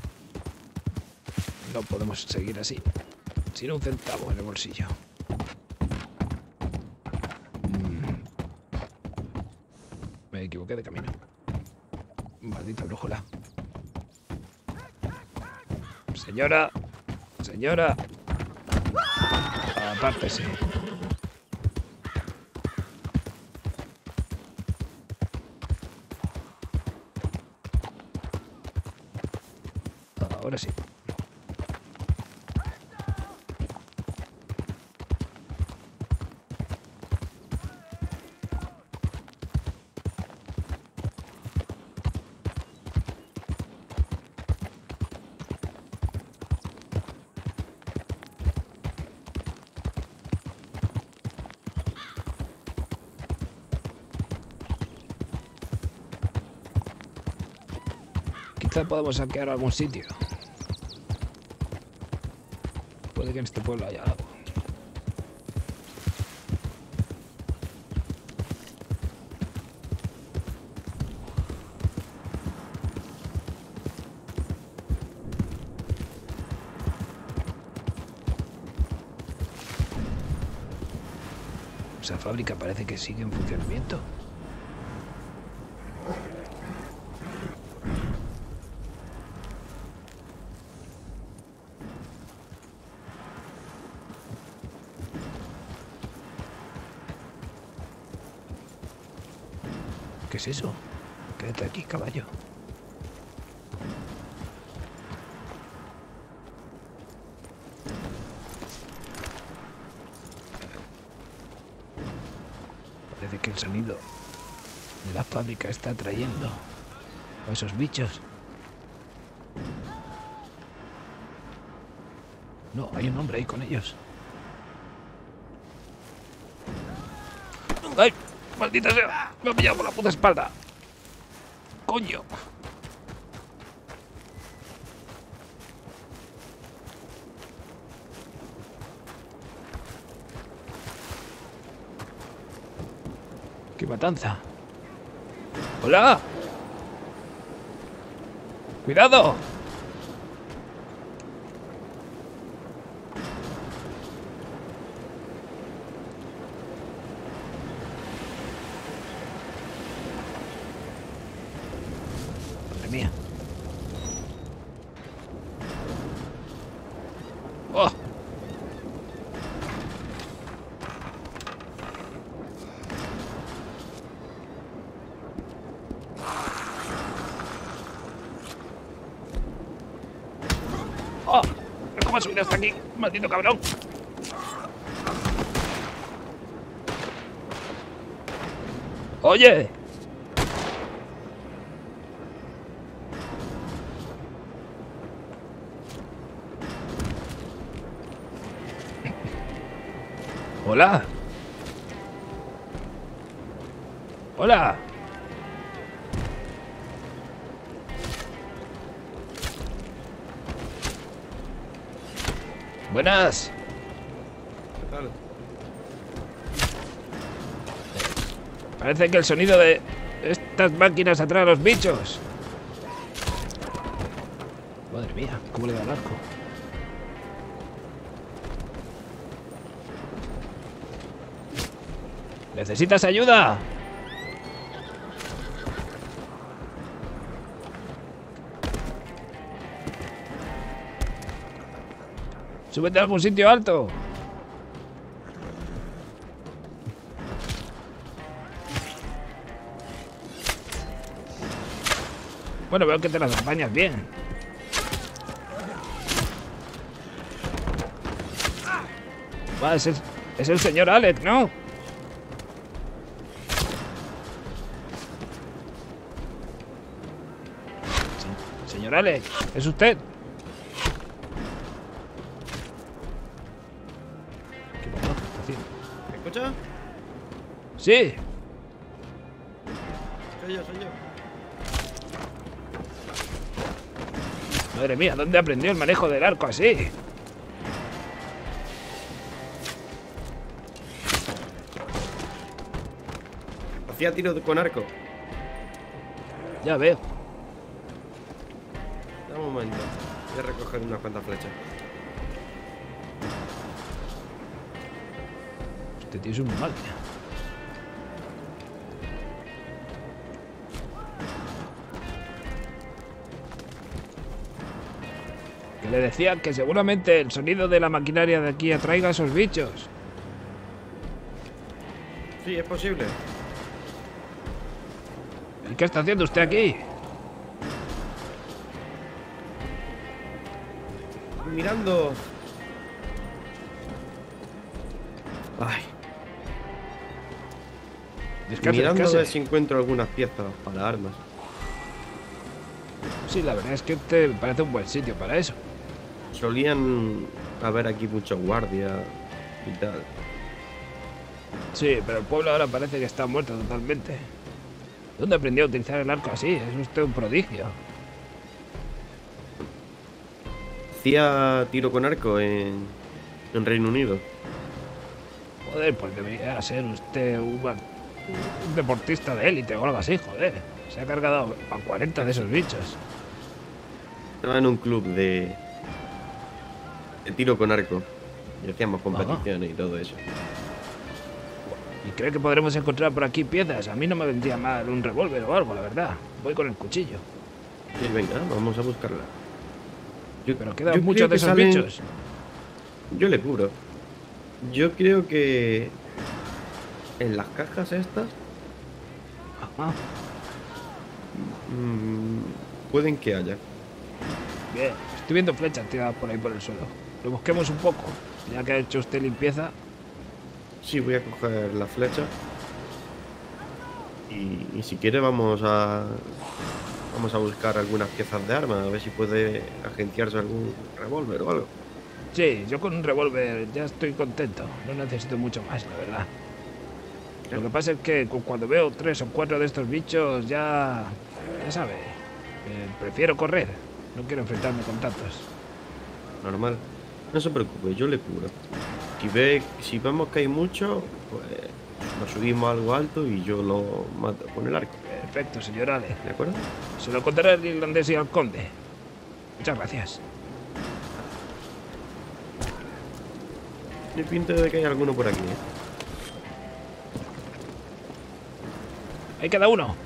No podemos seguir así, sin un centavo en el bolsillo. Mm. Me equivoqué de camino. Maldita brújula. Señora, señora. Apártese. Ahora sí. Quizá podamos saquear algún sitio. Puede que en este pueblo haya algo. Esa fábrica parece que sigue en funcionamiento. ¿Qué es eso? Quédate aquí, caballo. Parece que el sonido de la fábrica está atrayendo a esos bichos. No, hay un hombre ahí con ellos. ¡Ay! ¡Maldita sea! Me ha pillado por la puta espalda. ¡Coño! ¡Qué matanza! ¡Hola! ¡Cuidado! Mía. ¡Oh! ¡Oh! ¿Cómo ha subido hasta aquí? ¡Maldito cabrón! ¡Oye! Hola. Hola. Buenas. ¿Qué tal? Parece que el sonido de estas máquinas atrae a los bichos. Madre mía, cómo le da el arco. ¿Necesitas ayuda? Súbete a algún sitio alto. Bueno, veo que te las apañas bien. Va, es el, es el señor Alex, ¿no? Se- señor Alex, ¿es usted? ¿Qué pasa? ¿Qué está haciendo? ¿Me escuchas? Sí. Soy yo, soy yo. Madre mía, ¿dónde aprendió el manejo del arco así? Hacía tiros con arco. Ya veo. Dame un momento. Voy a recoger unas cuantas flechas. Este tío es un máquina. Que le decía que seguramente el sonido de la maquinaria de aquí atraiga a esos bichos. Sí, es posible. ¿Y qué está haciendo usted aquí? Mirando. Ay. Descanse, Mirando a descanse. ver si encuentro algunas piezas para armas. Sí, la verdad es que este parece un buen sitio para eso. Solían haber aquí muchos guardias y tal. Sí, pero el pueblo ahora parece que está muerto totalmente. ¿Dónde aprendió a utilizar el arco así? Es usted un prodigio. Hacía tiro con arco en, en Reino Unido. Joder, pues debería ser usted un, un deportista de élite o algo así, joder. Se ha cargado a cuarenta de esos bichos. Estaba en un club de, de tiro con arco. Y hacíamos competiciones y todo eso. ¿Y cree que podremos encontrar por aquí piezas? A mí no me vendría mal un revólver o algo, la verdad. Voy con el cuchillo. Sí, venga, vamos a buscarla. Yo- Pero yo quedan creo muchos de que esos salen- bichos. Yo le cubro. Yo creo que en las cajas estas Ajá. mm, pueden que haya. Bien, estoy viendo flechas tiradas por ahí por el suelo. Lo busquemos un poco. Ya que ha hecho usted limpieza. Sí, voy a coger la flecha. Y, y si quiere vamos a vamos a buscar algunas piezas de arma, a ver si puede agenciarse algún revólver o algo. Sí, yo con un revólver ya estoy contento. No necesito mucho más, la verdad. Lo que pasa es que cu- cuando veo tres o cuatro de estos bichos ya... Ya sabe. eh, prefiero correr. No quiero enfrentarme con tantos. Normal. No se preocupe, yo le cubro. Si ve, si vemos que hay mucho, pues nos subimos a algo alto y yo lo mato con el arco. Perfecto, señor Ale. ¿De acuerdo? Se lo contaré al irlandés y al conde. Muchas gracias. Le pinta de que hay alguno por aquí, ¿eh? Ahí queda uno.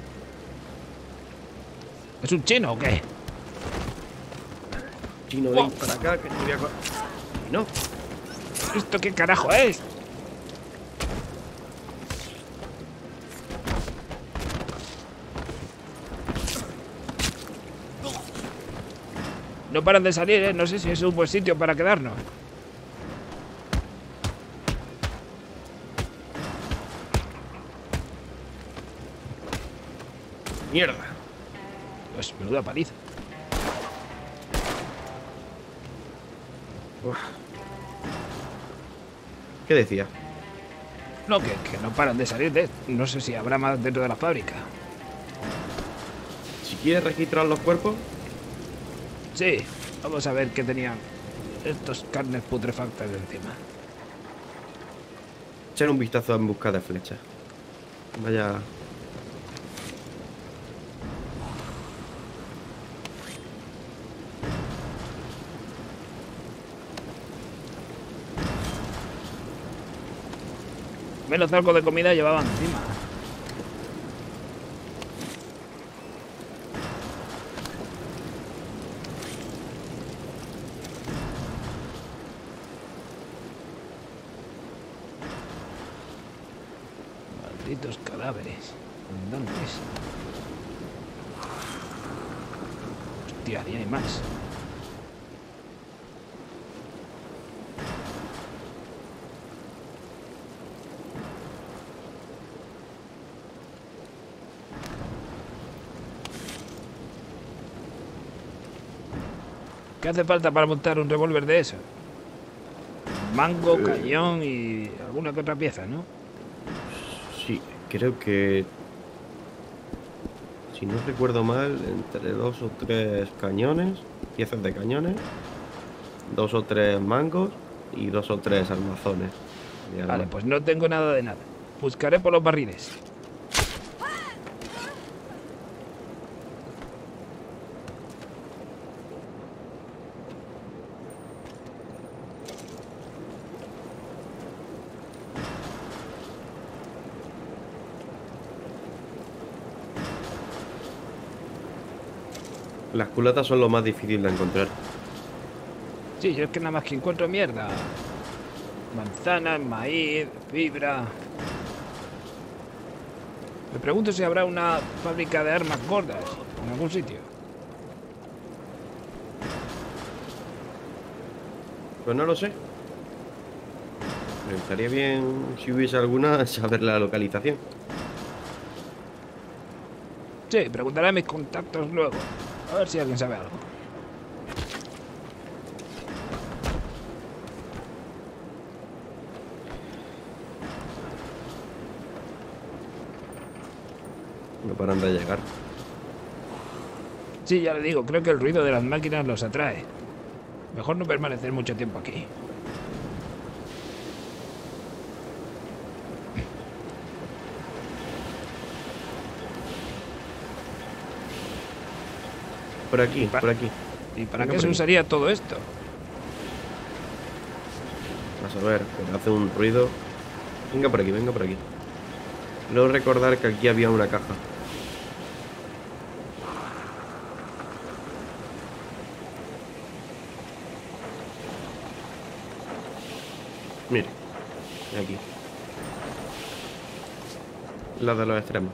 ¿Es un chino o qué? Chino, Wow. ven para acá que te voy a... co- Y no. ¿Esto qué carajo es? No paran de salir, ¿eh? No sé si es un buen sitio para quedarnos. Mierda. Pues menuda paliza. ¿Qué decía? No, que, que no paran de salir de... No sé si habrá más dentro de la fábrica. Si quieres registrar los cuerpos, Sí, vamos a ver qué tenían estos carnes putrefactas de encima. echar un vistazo en busca de flechas. Vaya. Menos algo de comida llevaban encima. Malditos cadáveres. Andantes. Hostia, ahí hay más. ¿Qué hace falta para montar un revólver de eso? Mango, Eh. cañón y alguna que otra pieza, ¿no? Sí, creo que... Si no recuerdo mal, entre dos o tres cañones, piezas de cañones, dos o tres mangos y dos o tres armazones. de armas. Vale, pues no tengo nada de nada. Buscaré por los barriles. Las culatas son lo más difícil de encontrar. Sí, yo es que nada más que encuentro mierda. Manzanas, maíz, fibra. Me pregunto si habrá una fábrica de armas gordas en algún sitio. Pues no lo sé. Me estaría bien, si hubiese alguna, saber la localización. Sí, preguntaré a mis contactos luego. A ver si alguien sabe algo. No paran de llegar. Sí, ya le digo, creo que el ruido de las máquinas los atrae. Mejor no permanecer mucho tiempo aquí. Por aquí, Pa- por aquí. ¿Y para Venga, qué por se aquí. usaría todo esto? Vas a ver, pero hace un ruido. Venga por aquí, venga por aquí. Luego recordar que aquí había una caja. Mire, aquí. La de los extremos.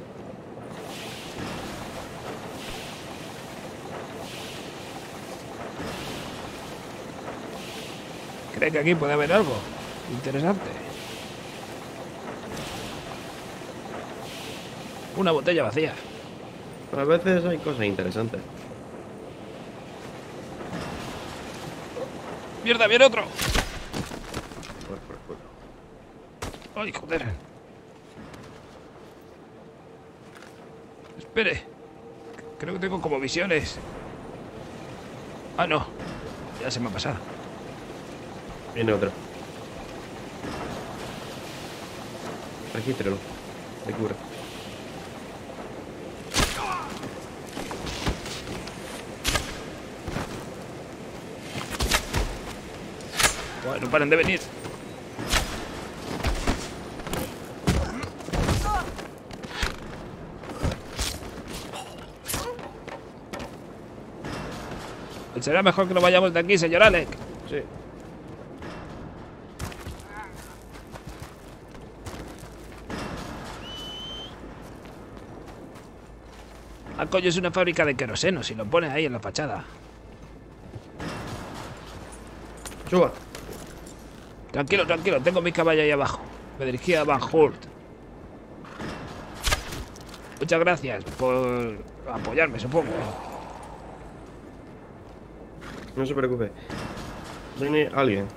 ¿Cree que aquí puede haber algo interesante? Una botella vacía. A veces hay cosas interesantes. ¡Mierda, viene otro! Por- por culo. ¡Ay, joder! Espere. Creo que tengo como visiones. Ah, no. Ya se me ha pasado. Viene otro. Regístrelo. De cura. Bueno, no paren de venir. Será mejor que nos vayamos de aquí, señor Alec. Sí. Ah, coño, es una fábrica de queroseno, si lo pones ahí en la fachada. Suba. Tranquilo, tranquilo, tengo mi caballo ahí abajo. Me dirigí a Van Hurt. Muchas gracias por apoyarme, supongo. No se preocupe. Viene alguien.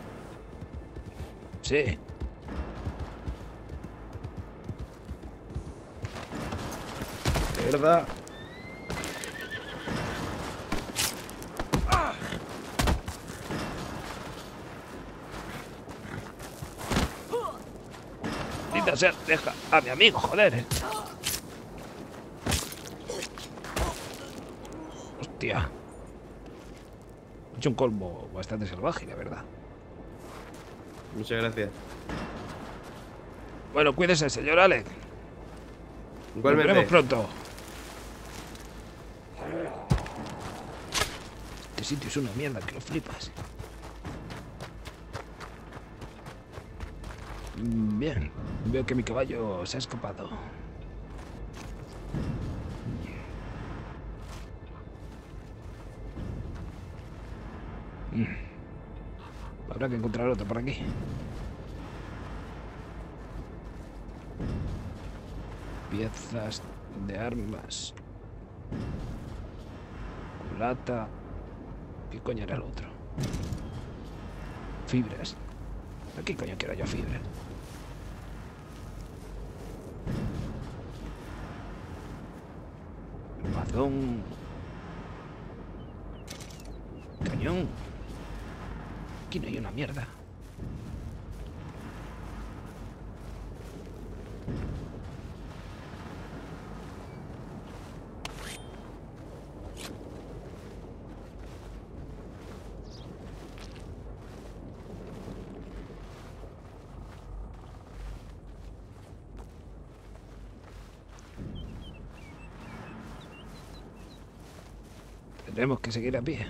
Sí. De verdad. Maldita sea, deja a mi amigo, joder. Hostia. He hecho un colmo bastante salvaje, la verdad. Muchas gracias. Bueno, cuídese, señor Alec. Nos veremos Igualmente. pronto. Este sitio es una mierda que lo flipas. Mm, Bien, veo que mi caballo se ha escapado. Habrá que encontrar otro por aquí. Piezas de armas. Plata. ¿Qué coño era el otro? Fibras. ¿A qué coño quiero yo fibra? Armazón. Cañón. Aquí no hay una mierda. Tendremos que seguir a pie.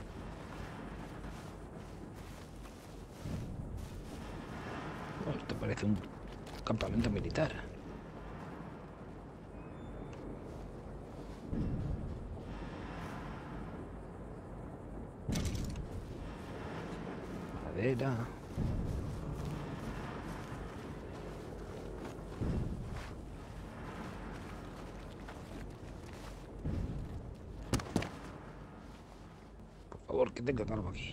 Oh, esto parece un campamento militar. Madera. Por favor, que tenga algo aquí.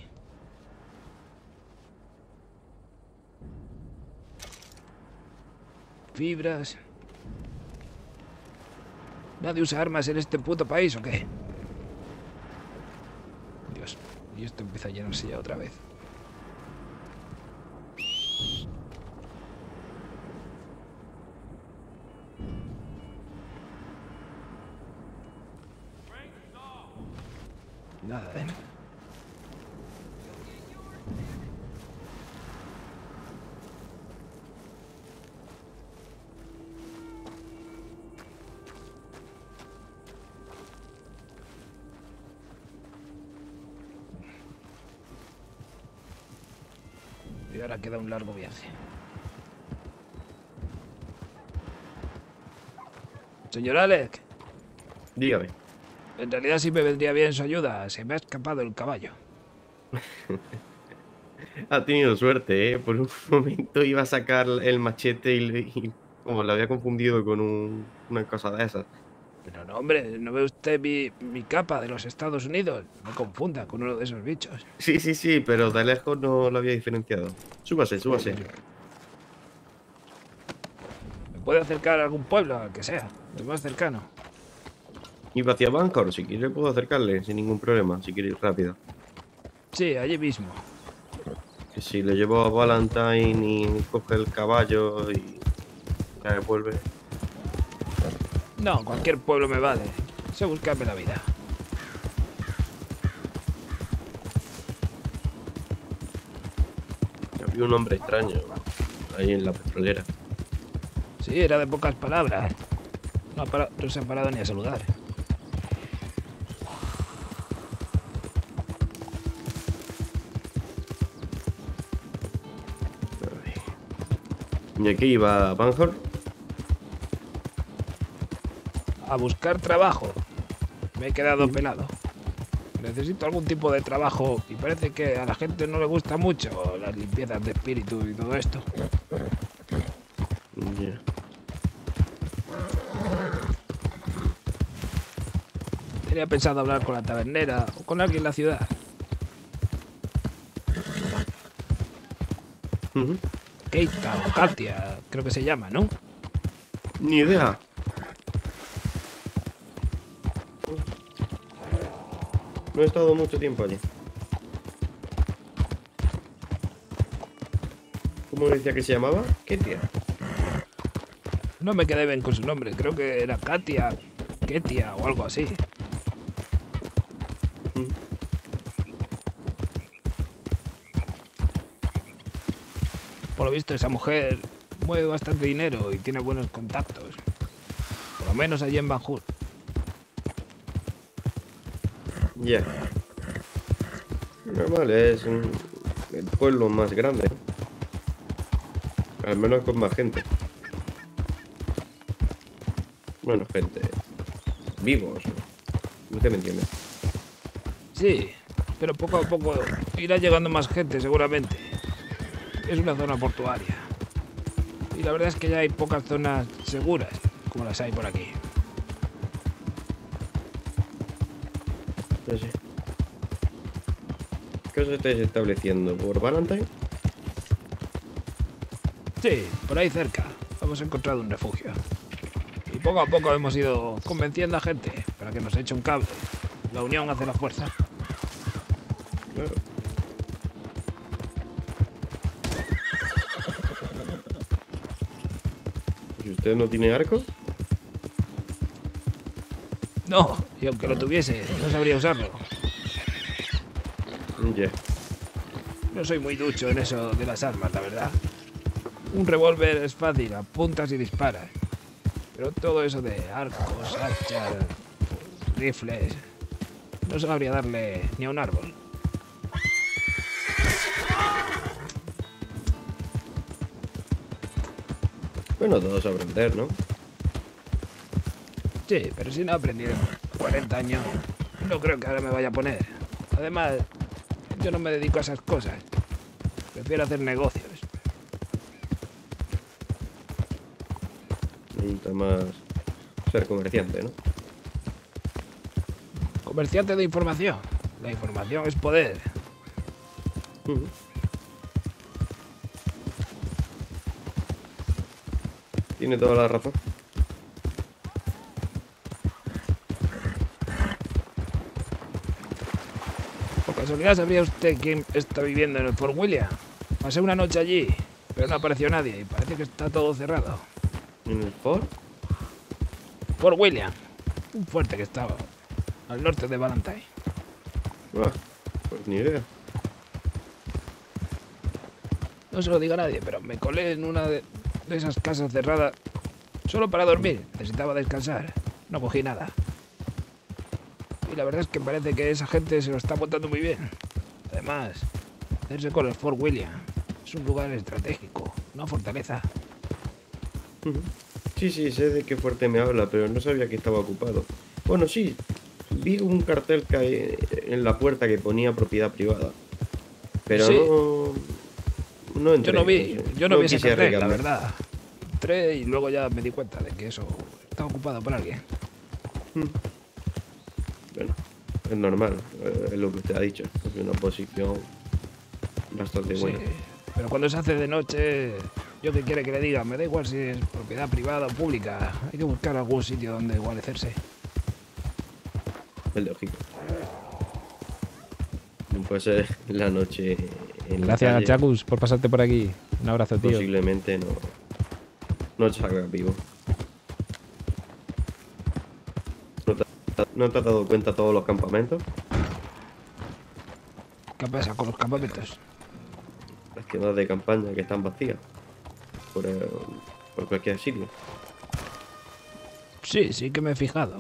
Fibras. ¿Nadie usa armas en este puto país o qué? Dios, y esto empieza a llenarse ya otra vez. Nada, ¿eh? Y ahora queda un largo viaje. Señor Alec, Dígame. en realidad sí me vendría bien su ayuda. Se me ha escapado el caballo. Ha tenido suerte, ¿eh? Por un momento iba a sacar el machete y, y como lo había confundido con un- una cosa de esas. Pero no, hombre, ¿no ve usted mi, mi capa de los Estados Unidos? No me confunda con uno de esos bichos. Sí, sí, sí, pero de lejos no lo había diferenciado. Súbase, súbase. ¿Me puede acercar a algún pueblo, al que sea? Lo más cercano. Iba hacia Bangor, si quiere puedo acercarle sin ningún problema, si quiere ir rápido. Sí, allí mismo. Que si le llevo a Valentine y coge el caballo y ya vuelve. No, cualquier pueblo me vale. Sé buscarme la vida. Había un hombre extraño ahí en la petrolera. Sí, era de pocas palabras. No, ha parado- no se ha parado ni a saludar. ¿Y aquí iba a Bangor? A buscar trabajo. Me he quedado pelado. Necesito algún tipo de trabajo y parece que a la gente no le gusta mucho las limpiezas de espíritu y todo esto. Ya. Tenía pensado hablar con la tabernera o con alguien en la ciudad. Ujú. Keita o Katia, creo que se llama, ¿no? Ni idea. No he estado mucho tiempo allí. ¿Cómo decía que se llamaba? ¿Qué tía? No me quedé bien con su nombre, creo que era Katia, Ketia o algo así. Por lo visto esa mujer mueve bastante dinero y tiene buenos contactos. Por lo menos allí en Banjul. Ya. Normal, es un- el pueblo más grande. Al menos con más gente. Bueno, gente. Vivos. No te me entiendes. Sí, pero poco a poco irá llegando más gente seguramente. Es una zona portuaria. Y la verdad es que ya hay pocas zonas seguras, como las hay por aquí. No sé. ¿Qué os estáis estableciendo? ¿Por Valentine? Sí, por ahí cerca. Hemos encontrado un refugio. Y poco a poco hemos ido convenciendo a gente para que nos eche un cable. La unión hace la fuerza. Claro. ¿Y usted no tiene arco? No, y aunque lo tuviese, no sabría usarlo. Ya. No soy muy ducho en eso de las armas, la verdad. Un revólver es fácil, apuntas y disparas. Pero todo eso de arcos, hachas, rifles... No sabría darle ni a un árbol. Bueno, todos a aprender, ¿no? Sí, pero si no he aprendido en cuarenta años, no creo que ahora me vaya a poner. Además, yo no me dedico a esas cosas. Prefiero hacer negocios. Necesita más ser comerciante, ¿no? Comerciante de información. La información es poder. Ujú. Tiene toda la razón. Por casualidad, ¿sabría usted quién está viviendo en el Fort William? Pasé una noche allí, pero no apareció nadie y parece que está todo cerrado. ¿En el Fort? Fort William, un fuerte que estaba al norte de Valentine. Ah, pues ni idea. No se lo diga a nadie, pero me colé en una de, de esas casas cerradas solo para dormir. Necesitaba descansar. No cogí nada. Y la verdad es que parece que esa gente se lo está montando muy bien. Además, hacerse con el Fort William es un lugar estratégico, una fortaleza. Ujú. Sí, sí, sé de qué fuerte me habla, pero no sabía que estaba ocupado. Bueno, sí, vi un cartel que hay en la puerta que ponía propiedad privada. Pero Sí. no... No entré, Yo no vi, sé, yo no vi ese quise cartel, la arriesgarme. verdad. Entré y luego ya me di cuenta de que eso estaba ocupado por alguien. Bueno, es normal, eh, es lo que usted ha dicho. Es una posición bastante Sí, buena. pero cuando se hace de noche, yo qué quiere que le diga, me da igual si es propiedad privada o pública. Hay que buscar algún sitio donde guarecerse. Es lógico. No puede ser la noche en la Gracias, calle, Chacus, por pasarte por aquí. Un abrazo, tío. posiblemente no, no salga vivo. ¿No te, no te has dado cuenta todos los campamentos? ¿Qué pasa con los campamentos? Las tiendas de campaña que están vacías. Por, eh, por cualquier sitio. Sí, sí que me he fijado.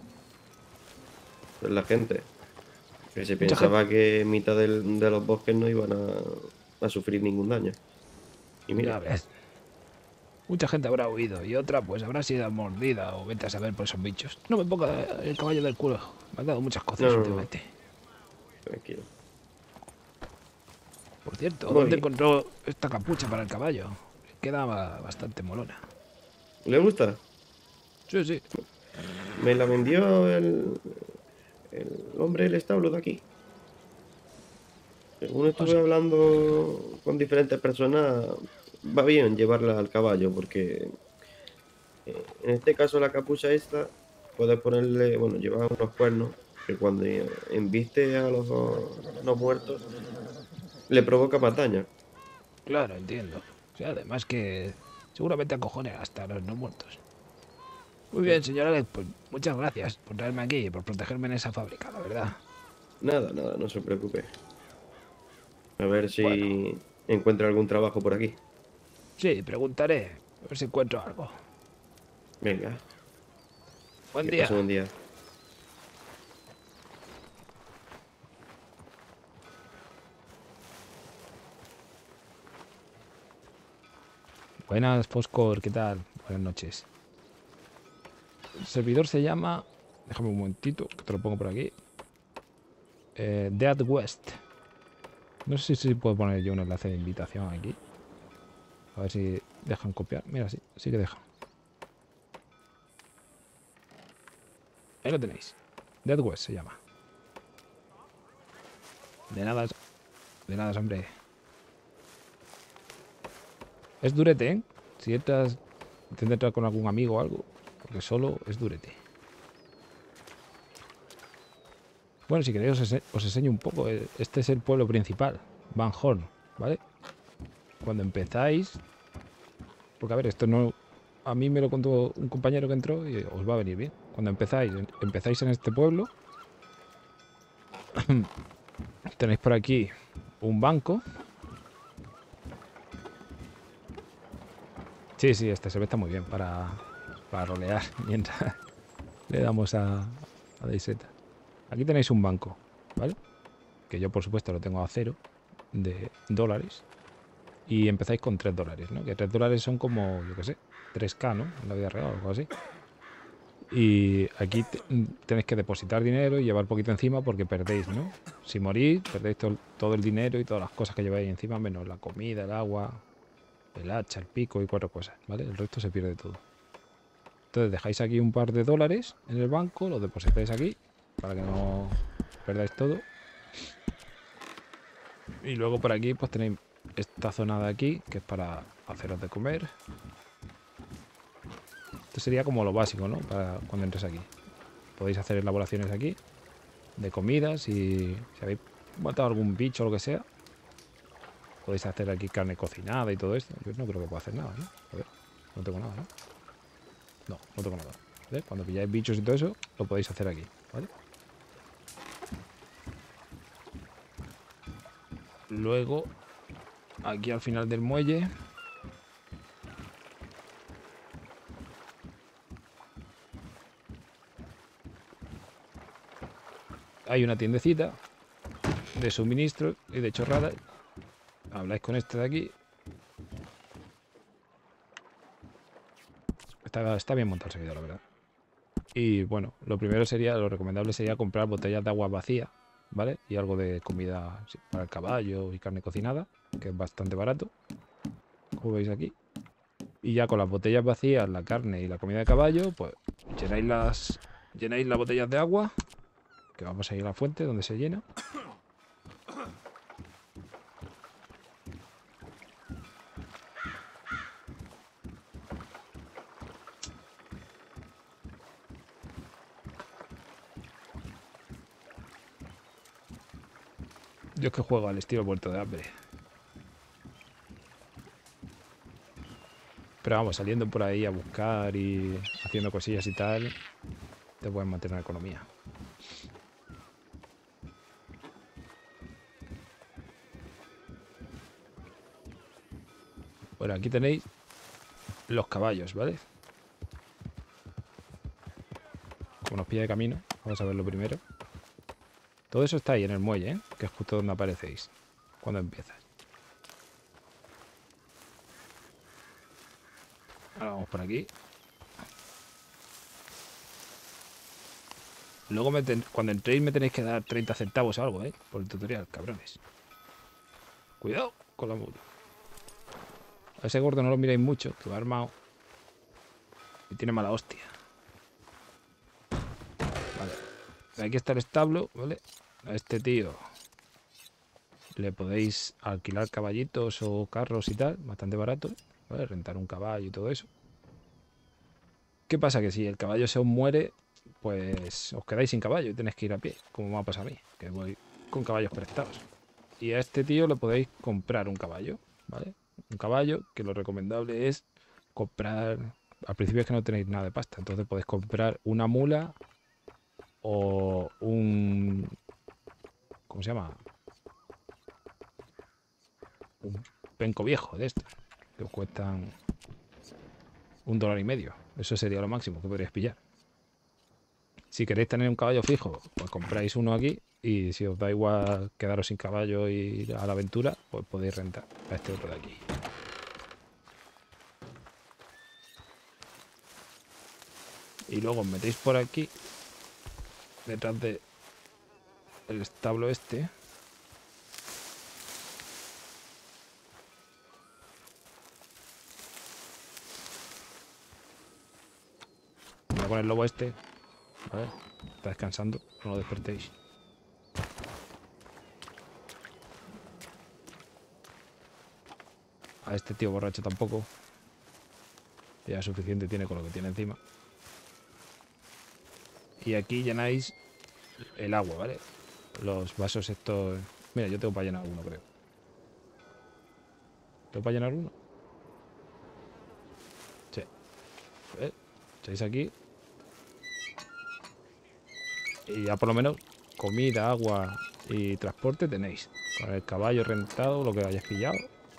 Pues la gente que se Mucha pensaba que en mitad del- de los bosques no iban a, a sufrir ningún daño. Y Ya mira, ves. Mucha gente habrá huido y otra pues habrá sido mordida o vete a saber por esos bichos. No me ponga el caballo del culo. Me han dado muchas cosas No, no, no. últimamente. tranquilo. Por cierto, Muy ¿dónde bien. encontró esta capucha para el caballo? Queda ba- bastante molona. ¿Le gusta? Sí, sí. Me la vendió el, el hombre del establo de aquí. Según estuve sí. hablando con diferentes personas, va bien llevarla al caballo, porque eh, en este caso la capucha esta, puedes ponerle, bueno, lleva unos cuernos que cuando embiste a los, los muertos, le provoca más daño. Claro, entiendo. O sea, además que seguramente acojone hasta a los no muertos. Muy bien, señor Alex, pues muchas gracias por traerme aquí y por protegerme en esa fábrica, la verdad. Nada, nada, no se preocupe. A ver si Bueno. encuentra algún trabajo por aquí. Sí, preguntaré. A ver si encuentro algo. Venga, Buen que día. pase buen día. Buenas, Foscor, ¿qué tal? Buenas noches. El servidor se llama... Déjame un momentito, que te lo pongo por aquí. Eh, Dead West. No sé si puedo poner yo un enlace de invitación aquí. A ver si dejan copiar. Mira, sí, sí que dejan. Ahí lo tenéis. Dead West se llama. De nada, de nada, hombre. Es durete, ¿eh? Si entras, intenta entrar con algún amigo o algo, porque solo es durete. Bueno, si queréis os, os enseño un poco. Este es el pueblo principal, Van Horn, ¿vale? Cuando empezáis... Porque a ver, esto no... A mí me lo contó un compañero que entró y os va a venir bien. Cuando empezáis, empezáis en este pueblo. Tenéis por aquí un banco. Sí, sí, este se ve está muy bien para, para rolear mientras le damos a, a DayZ. Aquí tenéis un banco, ¿vale? Que yo por supuesto lo tengo a cero de dólares. Y empezáis con tres dólares, ¿no? Que tres dólares son como, yo qué sé, tres K, ¿no? En la vida real o algo así. Y aquí te, tenéis que depositar dinero y llevar poquito encima porque perdéis, ¿no? Si morís, perdéis to todo el dinero y todas las cosas que lleváis encima, menos la comida, el agua, el hacha, el pico y cuatro cosas, ¿vale? El resto se pierde todo. Entonces dejáis aquí un par de dólares en el banco, los depositáis aquí para que no perdáis todo. Y luego por aquí pues tenéis esta zona de aquí, que es para haceros de comer. Esto sería como lo básico, ¿no? Para cuando entres aquí. Podéis hacer elaboraciones aquí de comidas y si habéis matado algún bicho o lo que sea, podéis hacer aquí carne cocinada y todo esto. Yo no creo que pueda hacer nada, ¿no? A ver, no tengo nada, ¿no? No, no tengo nada. ¿Vale? Cuando pilláis bichos y todo eso, lo podéis hacer aquí, ¿vale? Luego, aquí al final del muelle, hay una tiendecita de suministro y de chorradas. Habláis con este de aquí. Está, está bien montado el servidor, la verdad. Y bueno, lo primero sería, lo recomendable sería comprar botellas de agua vacía, ¿vale? Y algo de comida sí, para el caballo y carne cocinada, que es bastante barato, como veis aquí. Y ya con las botellas vacías, la carne y la comida de caballo, pues llenáis las, llenáis las botellas de agua, que vamos a ir a la fuente donde se llena. Yo es que juego al estilo Muerto de Hambre. Pero vamos, saliendo por ahí a buscar y haciendo cosillas y tal, te pueden mantener la economía. Bueno, aquí tenéis los caballos, ¿vale? Como nos pilla de camino, vamos a verlo primero. Todo eso está ahí en el muelle, ¿eh? Que es justo donde aparecéis cuando empiezas. Ahora vamos por aquí. Luego me ten... cuando entréis me tenéis que dar treinta centavos o algo, ¿eh? Por el tutorial, cabrones. Cuidado con la moto. A ese gordo no lo miréis mucho, que va armado. Y tiene mala hostia. Vale. Aquí está el establo, ¿vale? A este tío le podéis alquilar caballitos o carros y tal, bastante barato, ¿vale? Rentar un caballo y todo eso. ¿Qué pasa? Que si el caballo se os muere, pues os quedáis sin caballo y tenéis que ir a pie, como me ha pasado a mí, que voy con caballos prestados. Y a este tío le podéis comprar un caballo, ¿vale? Un caballo que lo recomendable es comprar... Al principio es que no tenéis nada de pasta, entonces podéis comprar una mula o un... ¿Cómo se llama? Un penco viejo de estos, que os cuestan un dólar y medio. Eso sería lo máximo que podríais pillar. Si queréis tener un caballo fijo, pues compráis uno aquí. Y si os da igual quedaros sin caballo y ir a la aventura, pues podéis rentar a este otro de aquí. Y luego os metéis por aquí, detrás de el establo este. Voy a poner el lobo este. A ver, está descansando, no lo despertéis. A este tío borracho tampoco. Ya suficiente tiene con lo que tiene encima. Y aquí llenáis el agua, ¿vale? Los vasos estos... Mira, yo tengo para llenar uno, creo. ¿Tengo para llenar uno? Sí. ¿Ves? Echáis aquí. Y ya por lo menos comida, agua y transporte tenéis. Con el caballo rentado, lo que hayáis pillado.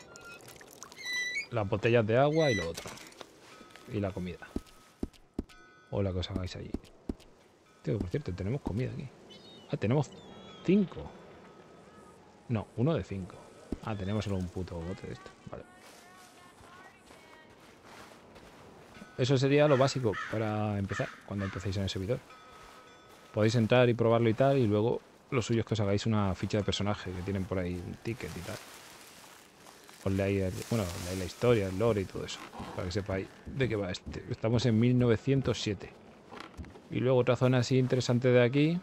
Las botellas de agua y lo otro. Y la comida. O la que os hagáis allí. Tío, por cierto, tenemos comida aquí. Ah, tenemos cinco. No, uno de cinco. Ah, tenemos solo un puto bote de esto. Vale. Eso sería lo básico para empezar, cuando empecéis en el servidor. Podéis entrar y probarlo y tal, y luego lo suyo es que os hagáis una ficha de personaje, que tienen por ahí un ticket y tal. Os leáis, el, bueno, leáis la historia, el lore y todo eso, para que sepáis de qué va este. Estamos en mil novecientos siete. Y luego otra zona así interesante de aquí,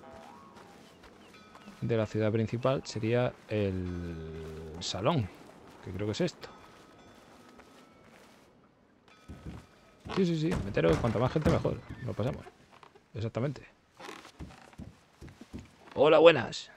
de la ciudad principal, sería el salón, que creo que es esto. Sí, sí, sí, meteros, cuanta más gente mejor, lo pasamos. Exactamente. Hola, buenas.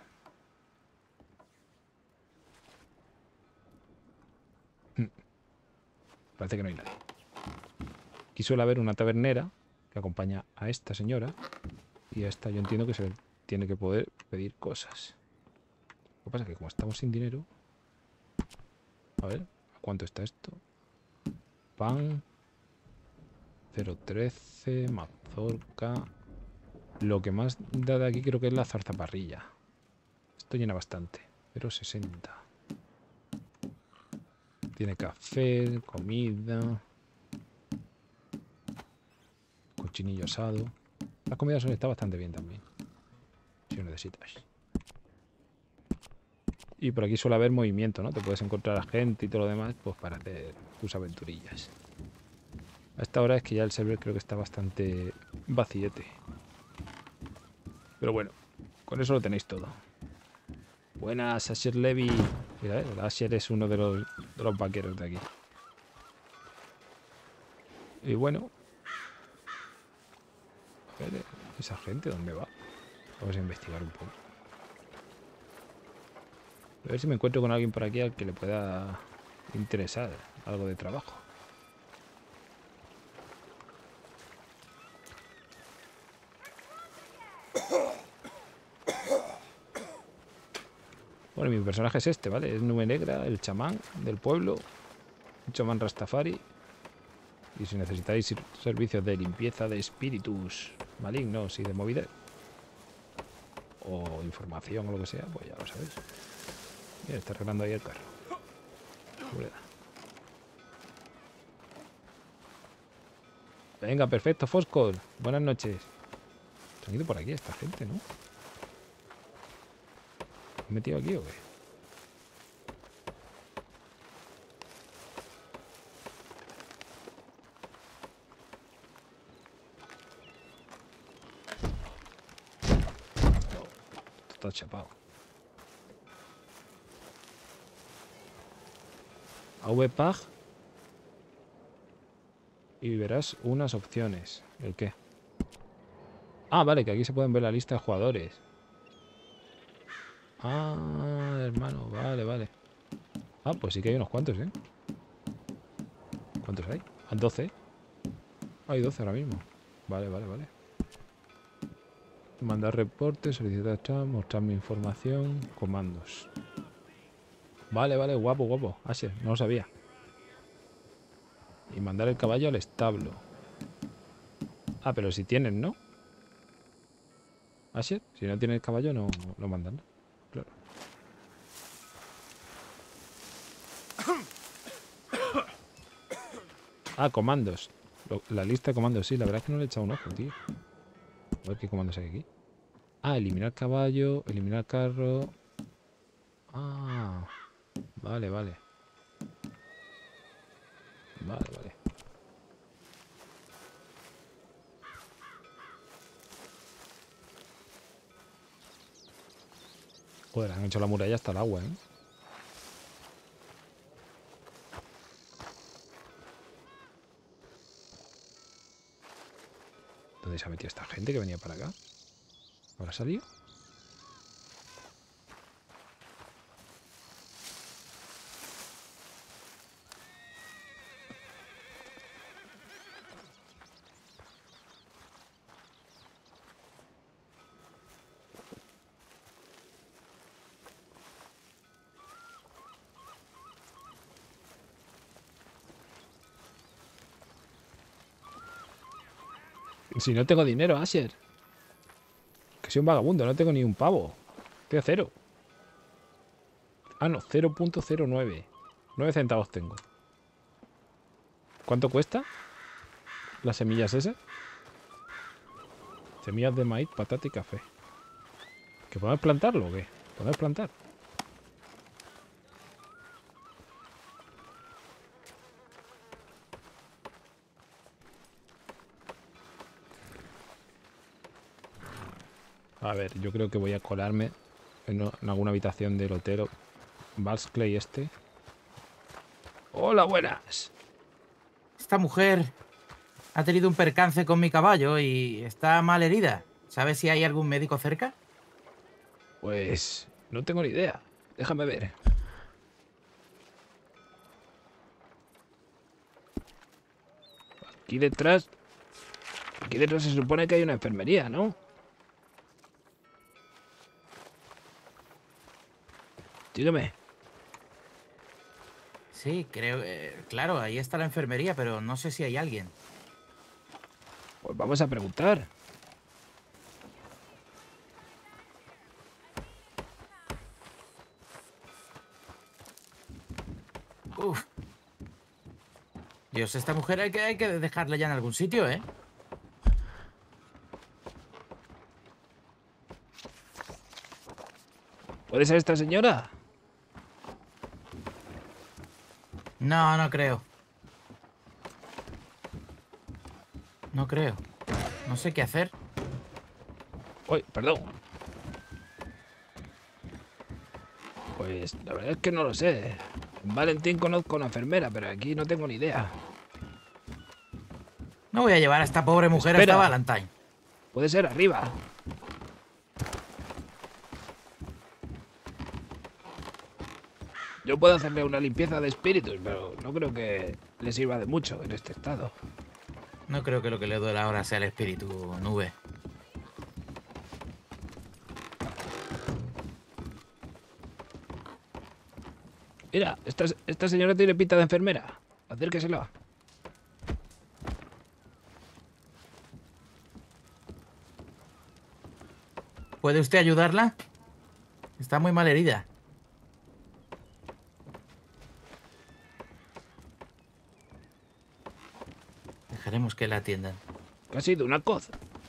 Parece que no hay nadie. Aquí suele haber una tabernera que acompaña a esta señora. Y a esta yo entiendo que se le tiene que poder pedir cosas. Lo que pasa es que como estamos sin dinero... A ver, ¿a cuánto está esto? Pan... cero trece, mazorca... Lo que más da de aquí creo que es la zarzaparrilla. Esto llena bastante. cero sesenta. Tiene café, comida... Cochinillo asado. Las comidas son está bastante bien también. Si lo necesitas. Y por aquí suele haber movimiento, ¿no? Te puedes encontrar a gente y todo lo demás, pues para hacer tus aventurillas. A esta hora es que ya el server creo que está bastante vacillete. Pero bueno, con eso lo tenéis todo. Buenas, Asher Levy. Mira, ¿eh? El Asher es uno de los, de los vaqueros de aquí. Y bueno. A ver, ¿esa gente dónde va? Vamos a investigar un poco. A ver si me encuentro con alguien por aquí al que le pueda interesar algo de trabajo. Bueno, mi personaje es este, ¿vale? Es Nube Negra, el chamán del pueblo. Un chamán Rastafari. Y si necesitáis servicios de limpieza de espíritus malignos y de movida, o información o lo que sea, pues ya lo sabéis. Mira, está arreglando ahí el carro. Venga, perfecto, Foscor. Buenas noches. Se han ido por aquí esta gente, ¿no? ¿Me he metido aquí o qué? No, esto está chapado. A V P A G y verás unas opciones. ¿El qué? Ah, vale, que aquí se pueden ver la lista de jugadores. Ah, hermano, vale, vale. Ah, pues sí que hay unos cuantos, ¿eh? ¿Cuántos hay? ¿A doce? Hay doce ahora mismo. Vale, vale, vale. Mandar reportes, solicitar chat, mostrarme información, comandos. Vale, vale, guapo, guapo. Asher, no lo sabía. Y mandar el caballo al establo. Ah, pero si tienen, ¿no? Asher, si no tiene el caballo, no lo mandan, ¿no? Claro. Ah, comandos. Lo- La lista de comandos, sí, la verdad es que no le he echado un ojo, tío. A ver qué comandos hay aquí. Ah, eliminar caballo, eliminar carro. Ah, vale, vale. Vale, vale. Joder, han hecho la muralla hasta el agua, ¿eh? ¿Dónde se ha metido esta gente que venía para acá? ¿Ahora salió? Si no tengo dinero, Asher. Que soy un vagabundo, no tengo ni un pavo. Estoy a cero. Ah, no, cero punto cero nueve. nueve centavos tengo. ¿Cuánto cuesta? Las semillas esas. Semillas de maíz, patata y café. ¿Que podemos plantarlo o qué? ¿Podemos plantar? A ver, yo creo que voy a colarme en, en alguna habitación del hotel. Balsclay este. Hola, buenas. Esta mujer ha tenido un percance con mi caballo y está mal herida. ¿Sabes si hay algún médico cerca? Pues no tengo ni idea. Déjame ver. Aquí detrás... Aquí detrás se supone que hay una enfermería, ¿no? Dígame. Sí, creo... Eh, claro, ahí está la enfermería, pero no sé si hay alguien. Pues vamos a preguntar. Uf. Dios, esta mujer hay que, hay que dejarla ya en algún sitio, ¿eh? ¿Puede ser esta señora? No, no creo. No creo. No sé qué hacer. Uy, perdón. Pues la verdad es que no lo sé. En Valentín conozco a una enfermera, pero aquí no tengo ni idea. No voy a llevar a esta pobre mujer Espera. hasta Valentine. Puede ser arriba. Yo puedo hacerle una limpieza de espíritus, pero no creo que le sirva de mucho en este estado. No creo que lo que le duele ahora sea el espíritu, Nube. Mira, esta, esta señora tiene pinta de enfermera. Acérquesela. ¿Puede usted ayudarla? Está muy mal herida. Dejaremos que la atiendan. ¿Qué ha sido? ¿Una coz?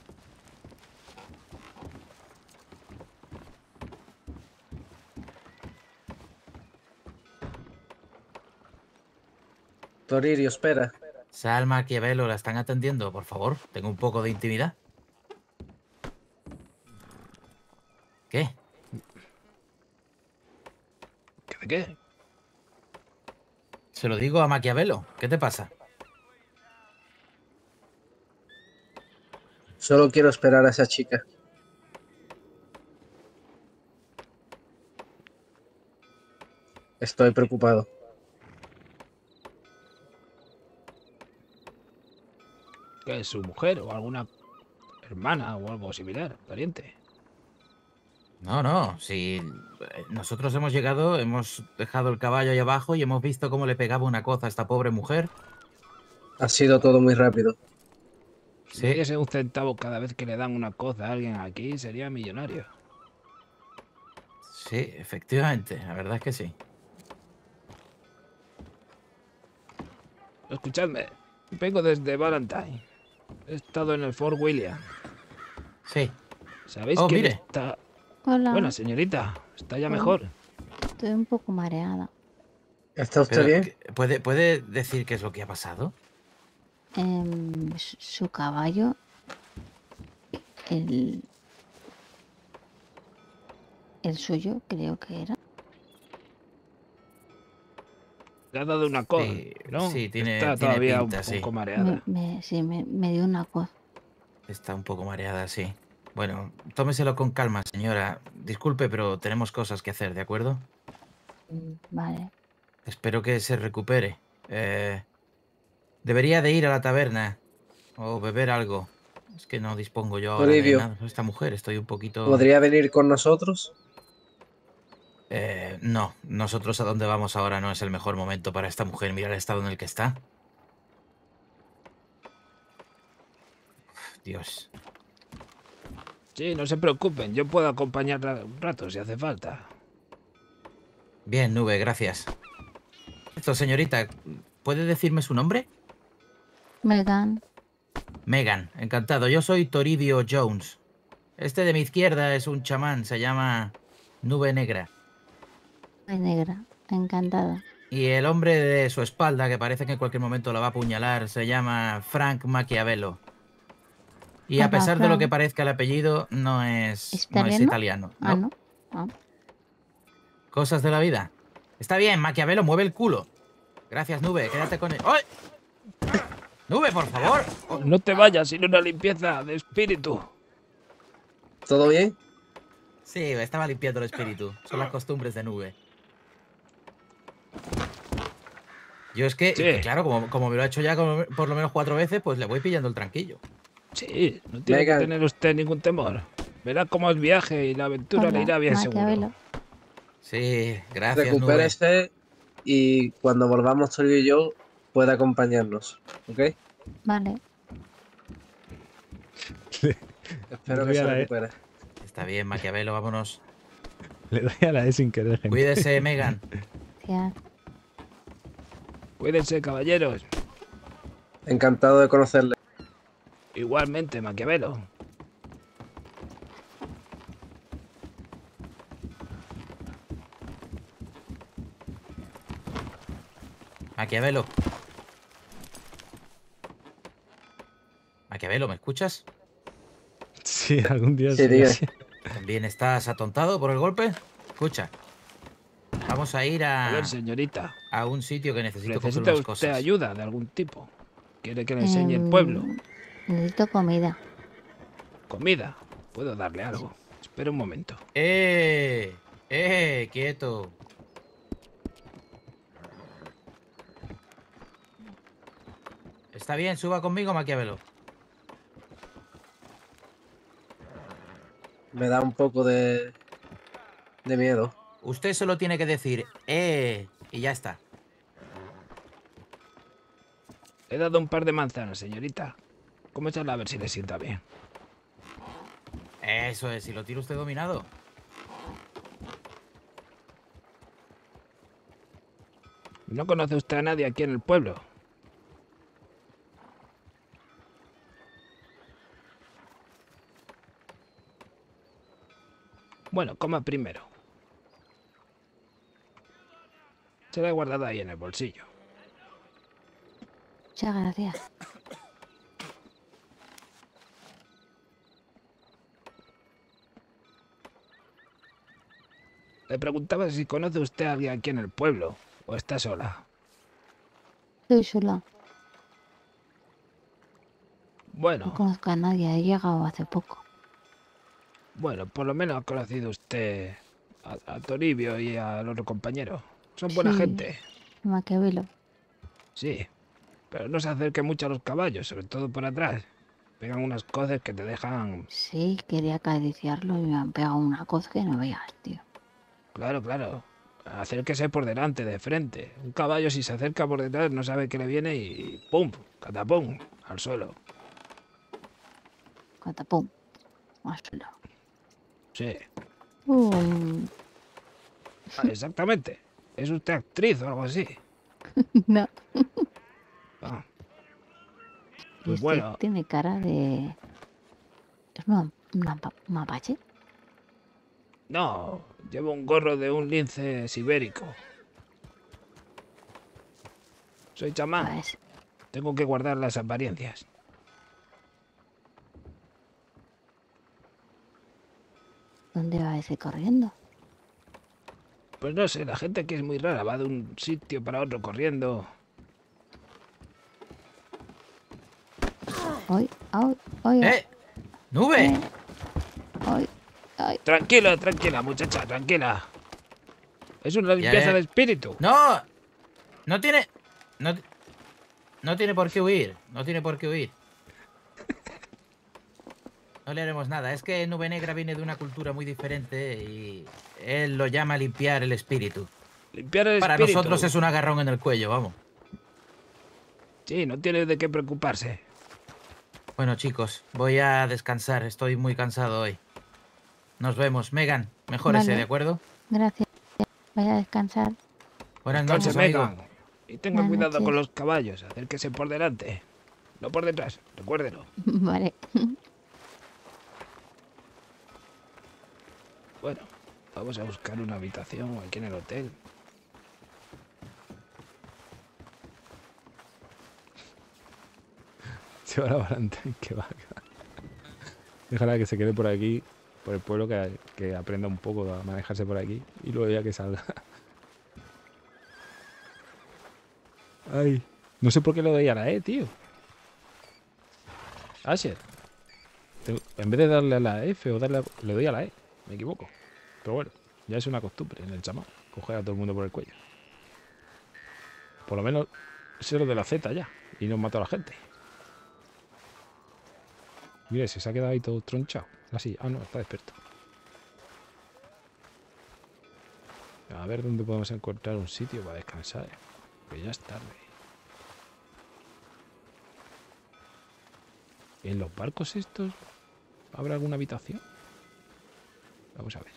Toririo, espera. Sal Maquiavelo, ¿la están atendiendo? Por favor, tengo un poco de intimidad. ¿Qué? ¿Qué de qué? Se lo digo a Maquiavelo. ¿Qué te pasa? Solo quiero esperar a esa chica. Estoy preocupado. ¿Qué es su mujer o alguna hermana o algo similar, pariente? No, no, si nosotros hemos llegado, hemos dejado el caballo ahí abajo y hemos visto cómo le pegaba una coza a esta pobre mujer. Ha sido todo muy rápido. Si me diese un centavo cada vez que le dan una cosa a alguien aquí, sería millonario. Sí, efectivamente, la verdad es que sí. Escuchadme, vengo desde Valentine. He estado en el Fort William. Sí. ¿Sabéis Oh, quién mire. está? Hola. Bueno, señorita, está ya Hola. mejor. Estoy un poco mareada. ¿Está usted Pero, bien? ¿qué- ¿puede, ¿Puede decir qué es lo que ha pasado? Em, su su caballo, el, el suyo, creo que era. Le ha dado una cor, Sí, ¿no? sí, tiene- Está tiene todavía pinta, un sí. poco Me, mareada. me- sí, me, me dio una cosa. Está un poco mareada, sí. Bueno, tómeselo con calma, señora. Disculpe, pero tenemos cosas que hacer, ¿de acuerdo? Mm, Vale. Espero que se recupere. Eh, debería de ir a la taberna o beber algo. Es que no dispongo yo ahora de Toribio, nada. Esta mujer, estoy un poquito... ¿podría venir con nosotros? Eh, no, nosotros a dónde vamos ahora no es el mejor momento para esta mujer. Mira el estado en el que está. Dios. Sí, no se preocupen, yo puedo acompañarla un rato si hace falta. Bien, Nube, gracias. Esto, señorita, ¿puede decirme su nombre? Megan, Megan, encantado. Yo soy Toribio Jones. Este de mi izquierda es un chamán, se llama Nube Negra. soy negra, encantada. Y el hombre de su espalda, que parece que en cualquier momento la va a apuñalar, se llama Frank Maquiavelo. Y a Hola, pesar de lo que Frank. parezca el apellido, no es, ¿Es no es italiano? italiano. Ah, ¿no? no. Ah, Cosas de la vida. Está bien, Maquiavelo, mueve el culo. Gracias, Nube, quédate con él. ¡Ay! Nube, por favor. No te vayas sin una limpieza de espíritu. ¿Todo bien? Sí, estaba limpiando el espíritu. Son las costumbres de Nube. Yo es que, Sí. que claro, como, como me lo ha hecho ya como por lo menos cuatro veces, pues le voy pillando el tranquillo. Sí, no tiene Megan. que tener usted ningún temor. Verá cómo el viaje y la aventura hola, le irá bien Maquiavelo. seguro. Sí, gracias, Nube. Recupérese y cuando volvamos Toribio y yo puede acompañarnos, ¿ok? Vale. Espero Voy que a se la- recupere. Está bien, Maquiavelo, vámonos. Le doy a la E sin querer, gente. Cuídese, Megan. Gracias. Cuídense, caballeros. Encantado de conocerle. Igualmente, Maquiavelo. Maquiavelo. Maquiavelo, ¿me escuchas? Sí, algún día Sí, será diga. así. ¿También estás atontado por el golpe? Escucha. Vamos a ir A a, ver, señorita. a un sitio que necesito coger ¿Necesita unas usted cosas. ayuda de algún tipo? ¿Quiere que le enseñe el pueblo? Em, necesito comida. ¿Comida? Puedo darle algo. Espera un momento. ¡Eh! ¡Eh! ¡Quieto! Está bien, suba conmigo, Maquiavelo. Me da un poco de, de miedo. Usted solo tiene que decir ¡eh! Y ya está. He dado un par de manzanas, señorita. Cómesela a ver si le sienta bien. Eso es, si lo tiene usted dominado. ¿No conoce usted a nadie aquí en el pueblo? Bueno, coma primero. Se la he guardado ahí en el bolsillo. Muchas gracias. Le preguntaba si conoce usted a alguien aquí en el pueblo o está sola. Estoy sola. No Bueno, conozco a nadie. He llegado hace poco. bueno, por lo menos ha conocido usted a, a Toribio y al otro compañero. Son buena Sí. gente, Maquiavelo. sí. Pero no se acerque mucho a los caballos, sobre todo por atrás. Pegan unas cosas que te dejan... Sí, quería acariciarlo y me han pegado una cosa que no veas, tío. Claro, claro. Acérquese por delante, de frente. Un caballo si se acerca por detrás no sabe que le viene y ¡pum! Catapum, al suelo. Catapum. Al suelo. Sí, Um, ah, exactamente. ¿Es usted actriz o algo así? no. Ah, Y pues este bueno, tiene cara de... Es una ¿Una pa- mapache? No, llevo un gorro de un lince sibérico. Soy chamán. Pues, Tengo que guardar las apariencias. ¿dónde va ese corriendo? Pues no sé, la gente aquí es muy rara. Va de un sitio para otro corriendo. Hoy, hoy, hoy. ¡Eh! ¡Nube! Eh, Hoy, ay. Tranquila, tranquila, muchacha, tranquila. Es una limpieza ya. de espíritu. ¡No! No tiene... No, ti- no tiene por qué huir. No tiene por qué huir. No le haremos nada. Es que Nube Negra viene de una cultura muy diferente y él lo llama limpiar el espíritu. Limpiar el Para espíritu. nosotros es un agarrón en el cuello, vamos. Sí, no tiene de qué preocuparse. Bueno, chicos, voy a descansar. Estoy muy cansado hoy. Nos vemos. Megan, mejórese, Vale. ¿de acuerdo? Gracias. Vaya a descansar. Buenas Descanse, noches, amigo. Megan. Y tenga Buenas cuidado noches. con los caballos. Acérquese por delante. No por detrás, recuérdelo. Vale. Bueno, vamos a buscar una habitación aquí en el hotel. Se va la baranda y que va. Déjala que se quede por aquí, por el pueblo, que, que aprenda un poco a manejarse por aquí y luego ya que salga. Ay, no sé por qué le doy a la E, tío. Asher. Tengo- En vez de darle a la F o darle a... Le doy a la E. Me equivoco. Pero bueno, ya es una costumbre en el chamán. Coger a todo el mundo por el cuello. Por lo menos sé lo de la Z ya. Y no mato a la gente. Mire, se ha quedado ahí todo tronchado. Así. Ah, no, está despierto. A ver dónde podemos encontrar un sitio para descansar. Que ya es tarde. ¿En los barcos estos habrá alguna habitación? Vamos a ver.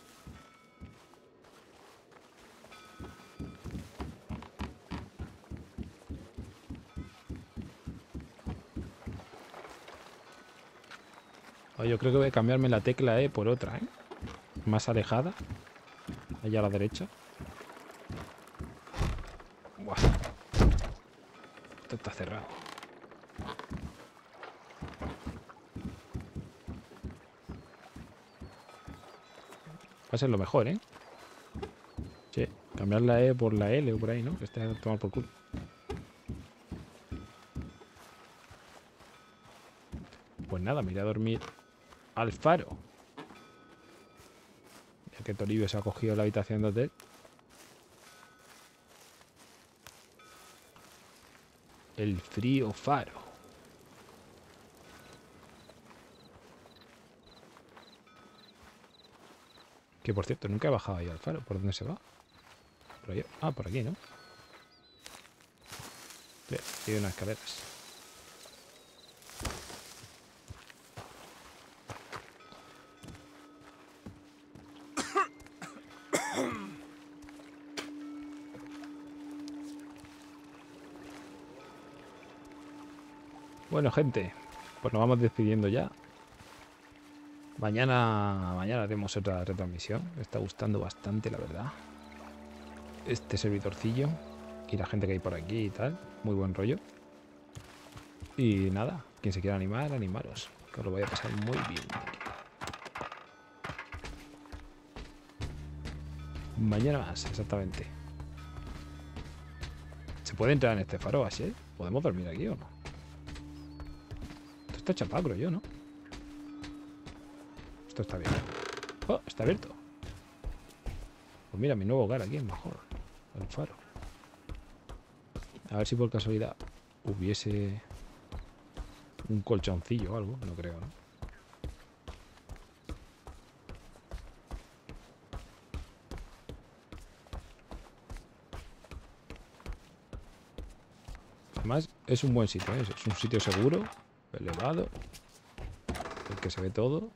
Oh, yo creo que voy a cambiarme la tecla E por otra, ¿eh? Más alejada. Allá a la derecha. Buah. Esto está cerrado. Va a ser lo mejor, ¿eh? Sí, cambiar la E por la L o por ahí, ¿no? Que esté a tomar por culo. Pues nada, me iré a dormir al faro. Ya que Toribio se ha cogido la habitación de hotel. El frío faro. Que por cierto, nunca he bajado ahí al faro. ¿Por dónde se va? Por allá. Ah, por aquí, ¿no? Sí, aquí hay unas escaleras. Bueno, gente, pues nos vamos despidiendo ya. Mañana, mañana haremos otra retransmisión. Me está gustando bastante, la verdad. Este servidorcillo y la gente que hay por aquí y tal. Muy buen rollo. Y nada, quien se quiera animar, animaros. Que os lo voy a pasar muy bien. Mañana más, exactamente. ¿Se puede entrar en este faro así? ¿Podemos dormir aquí o no? Esto está chapado, creo yo, ¿no? Esto está bien. Oh, está abierto. Pues mira, mi nuevo hogar aquí en Major. El faro. A ver si por casualidad hubiese un colchoncillo o algo. No creo, ¿no? Además, es un buen sitio, ¿eh? Es un sitio seguro, elevado, el que se ve todo.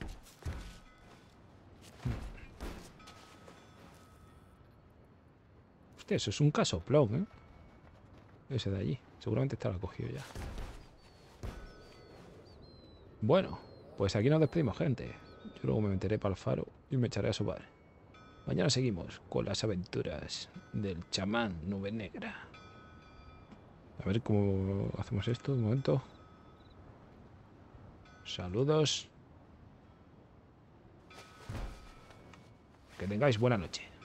Hostia, eso es un casoplón, ¿eh? Ese de allí. Seguramente estará cogido ya. Bueno, Pues aquí nos despedimos, gente. Yo luego me meteré para el faro y me echaré a su padre. Mañana seguimos con las aventuras del chamán Nube Negra. A ver cómo hacemos esto. Un momento. Saludos. Que tengáis buena noche.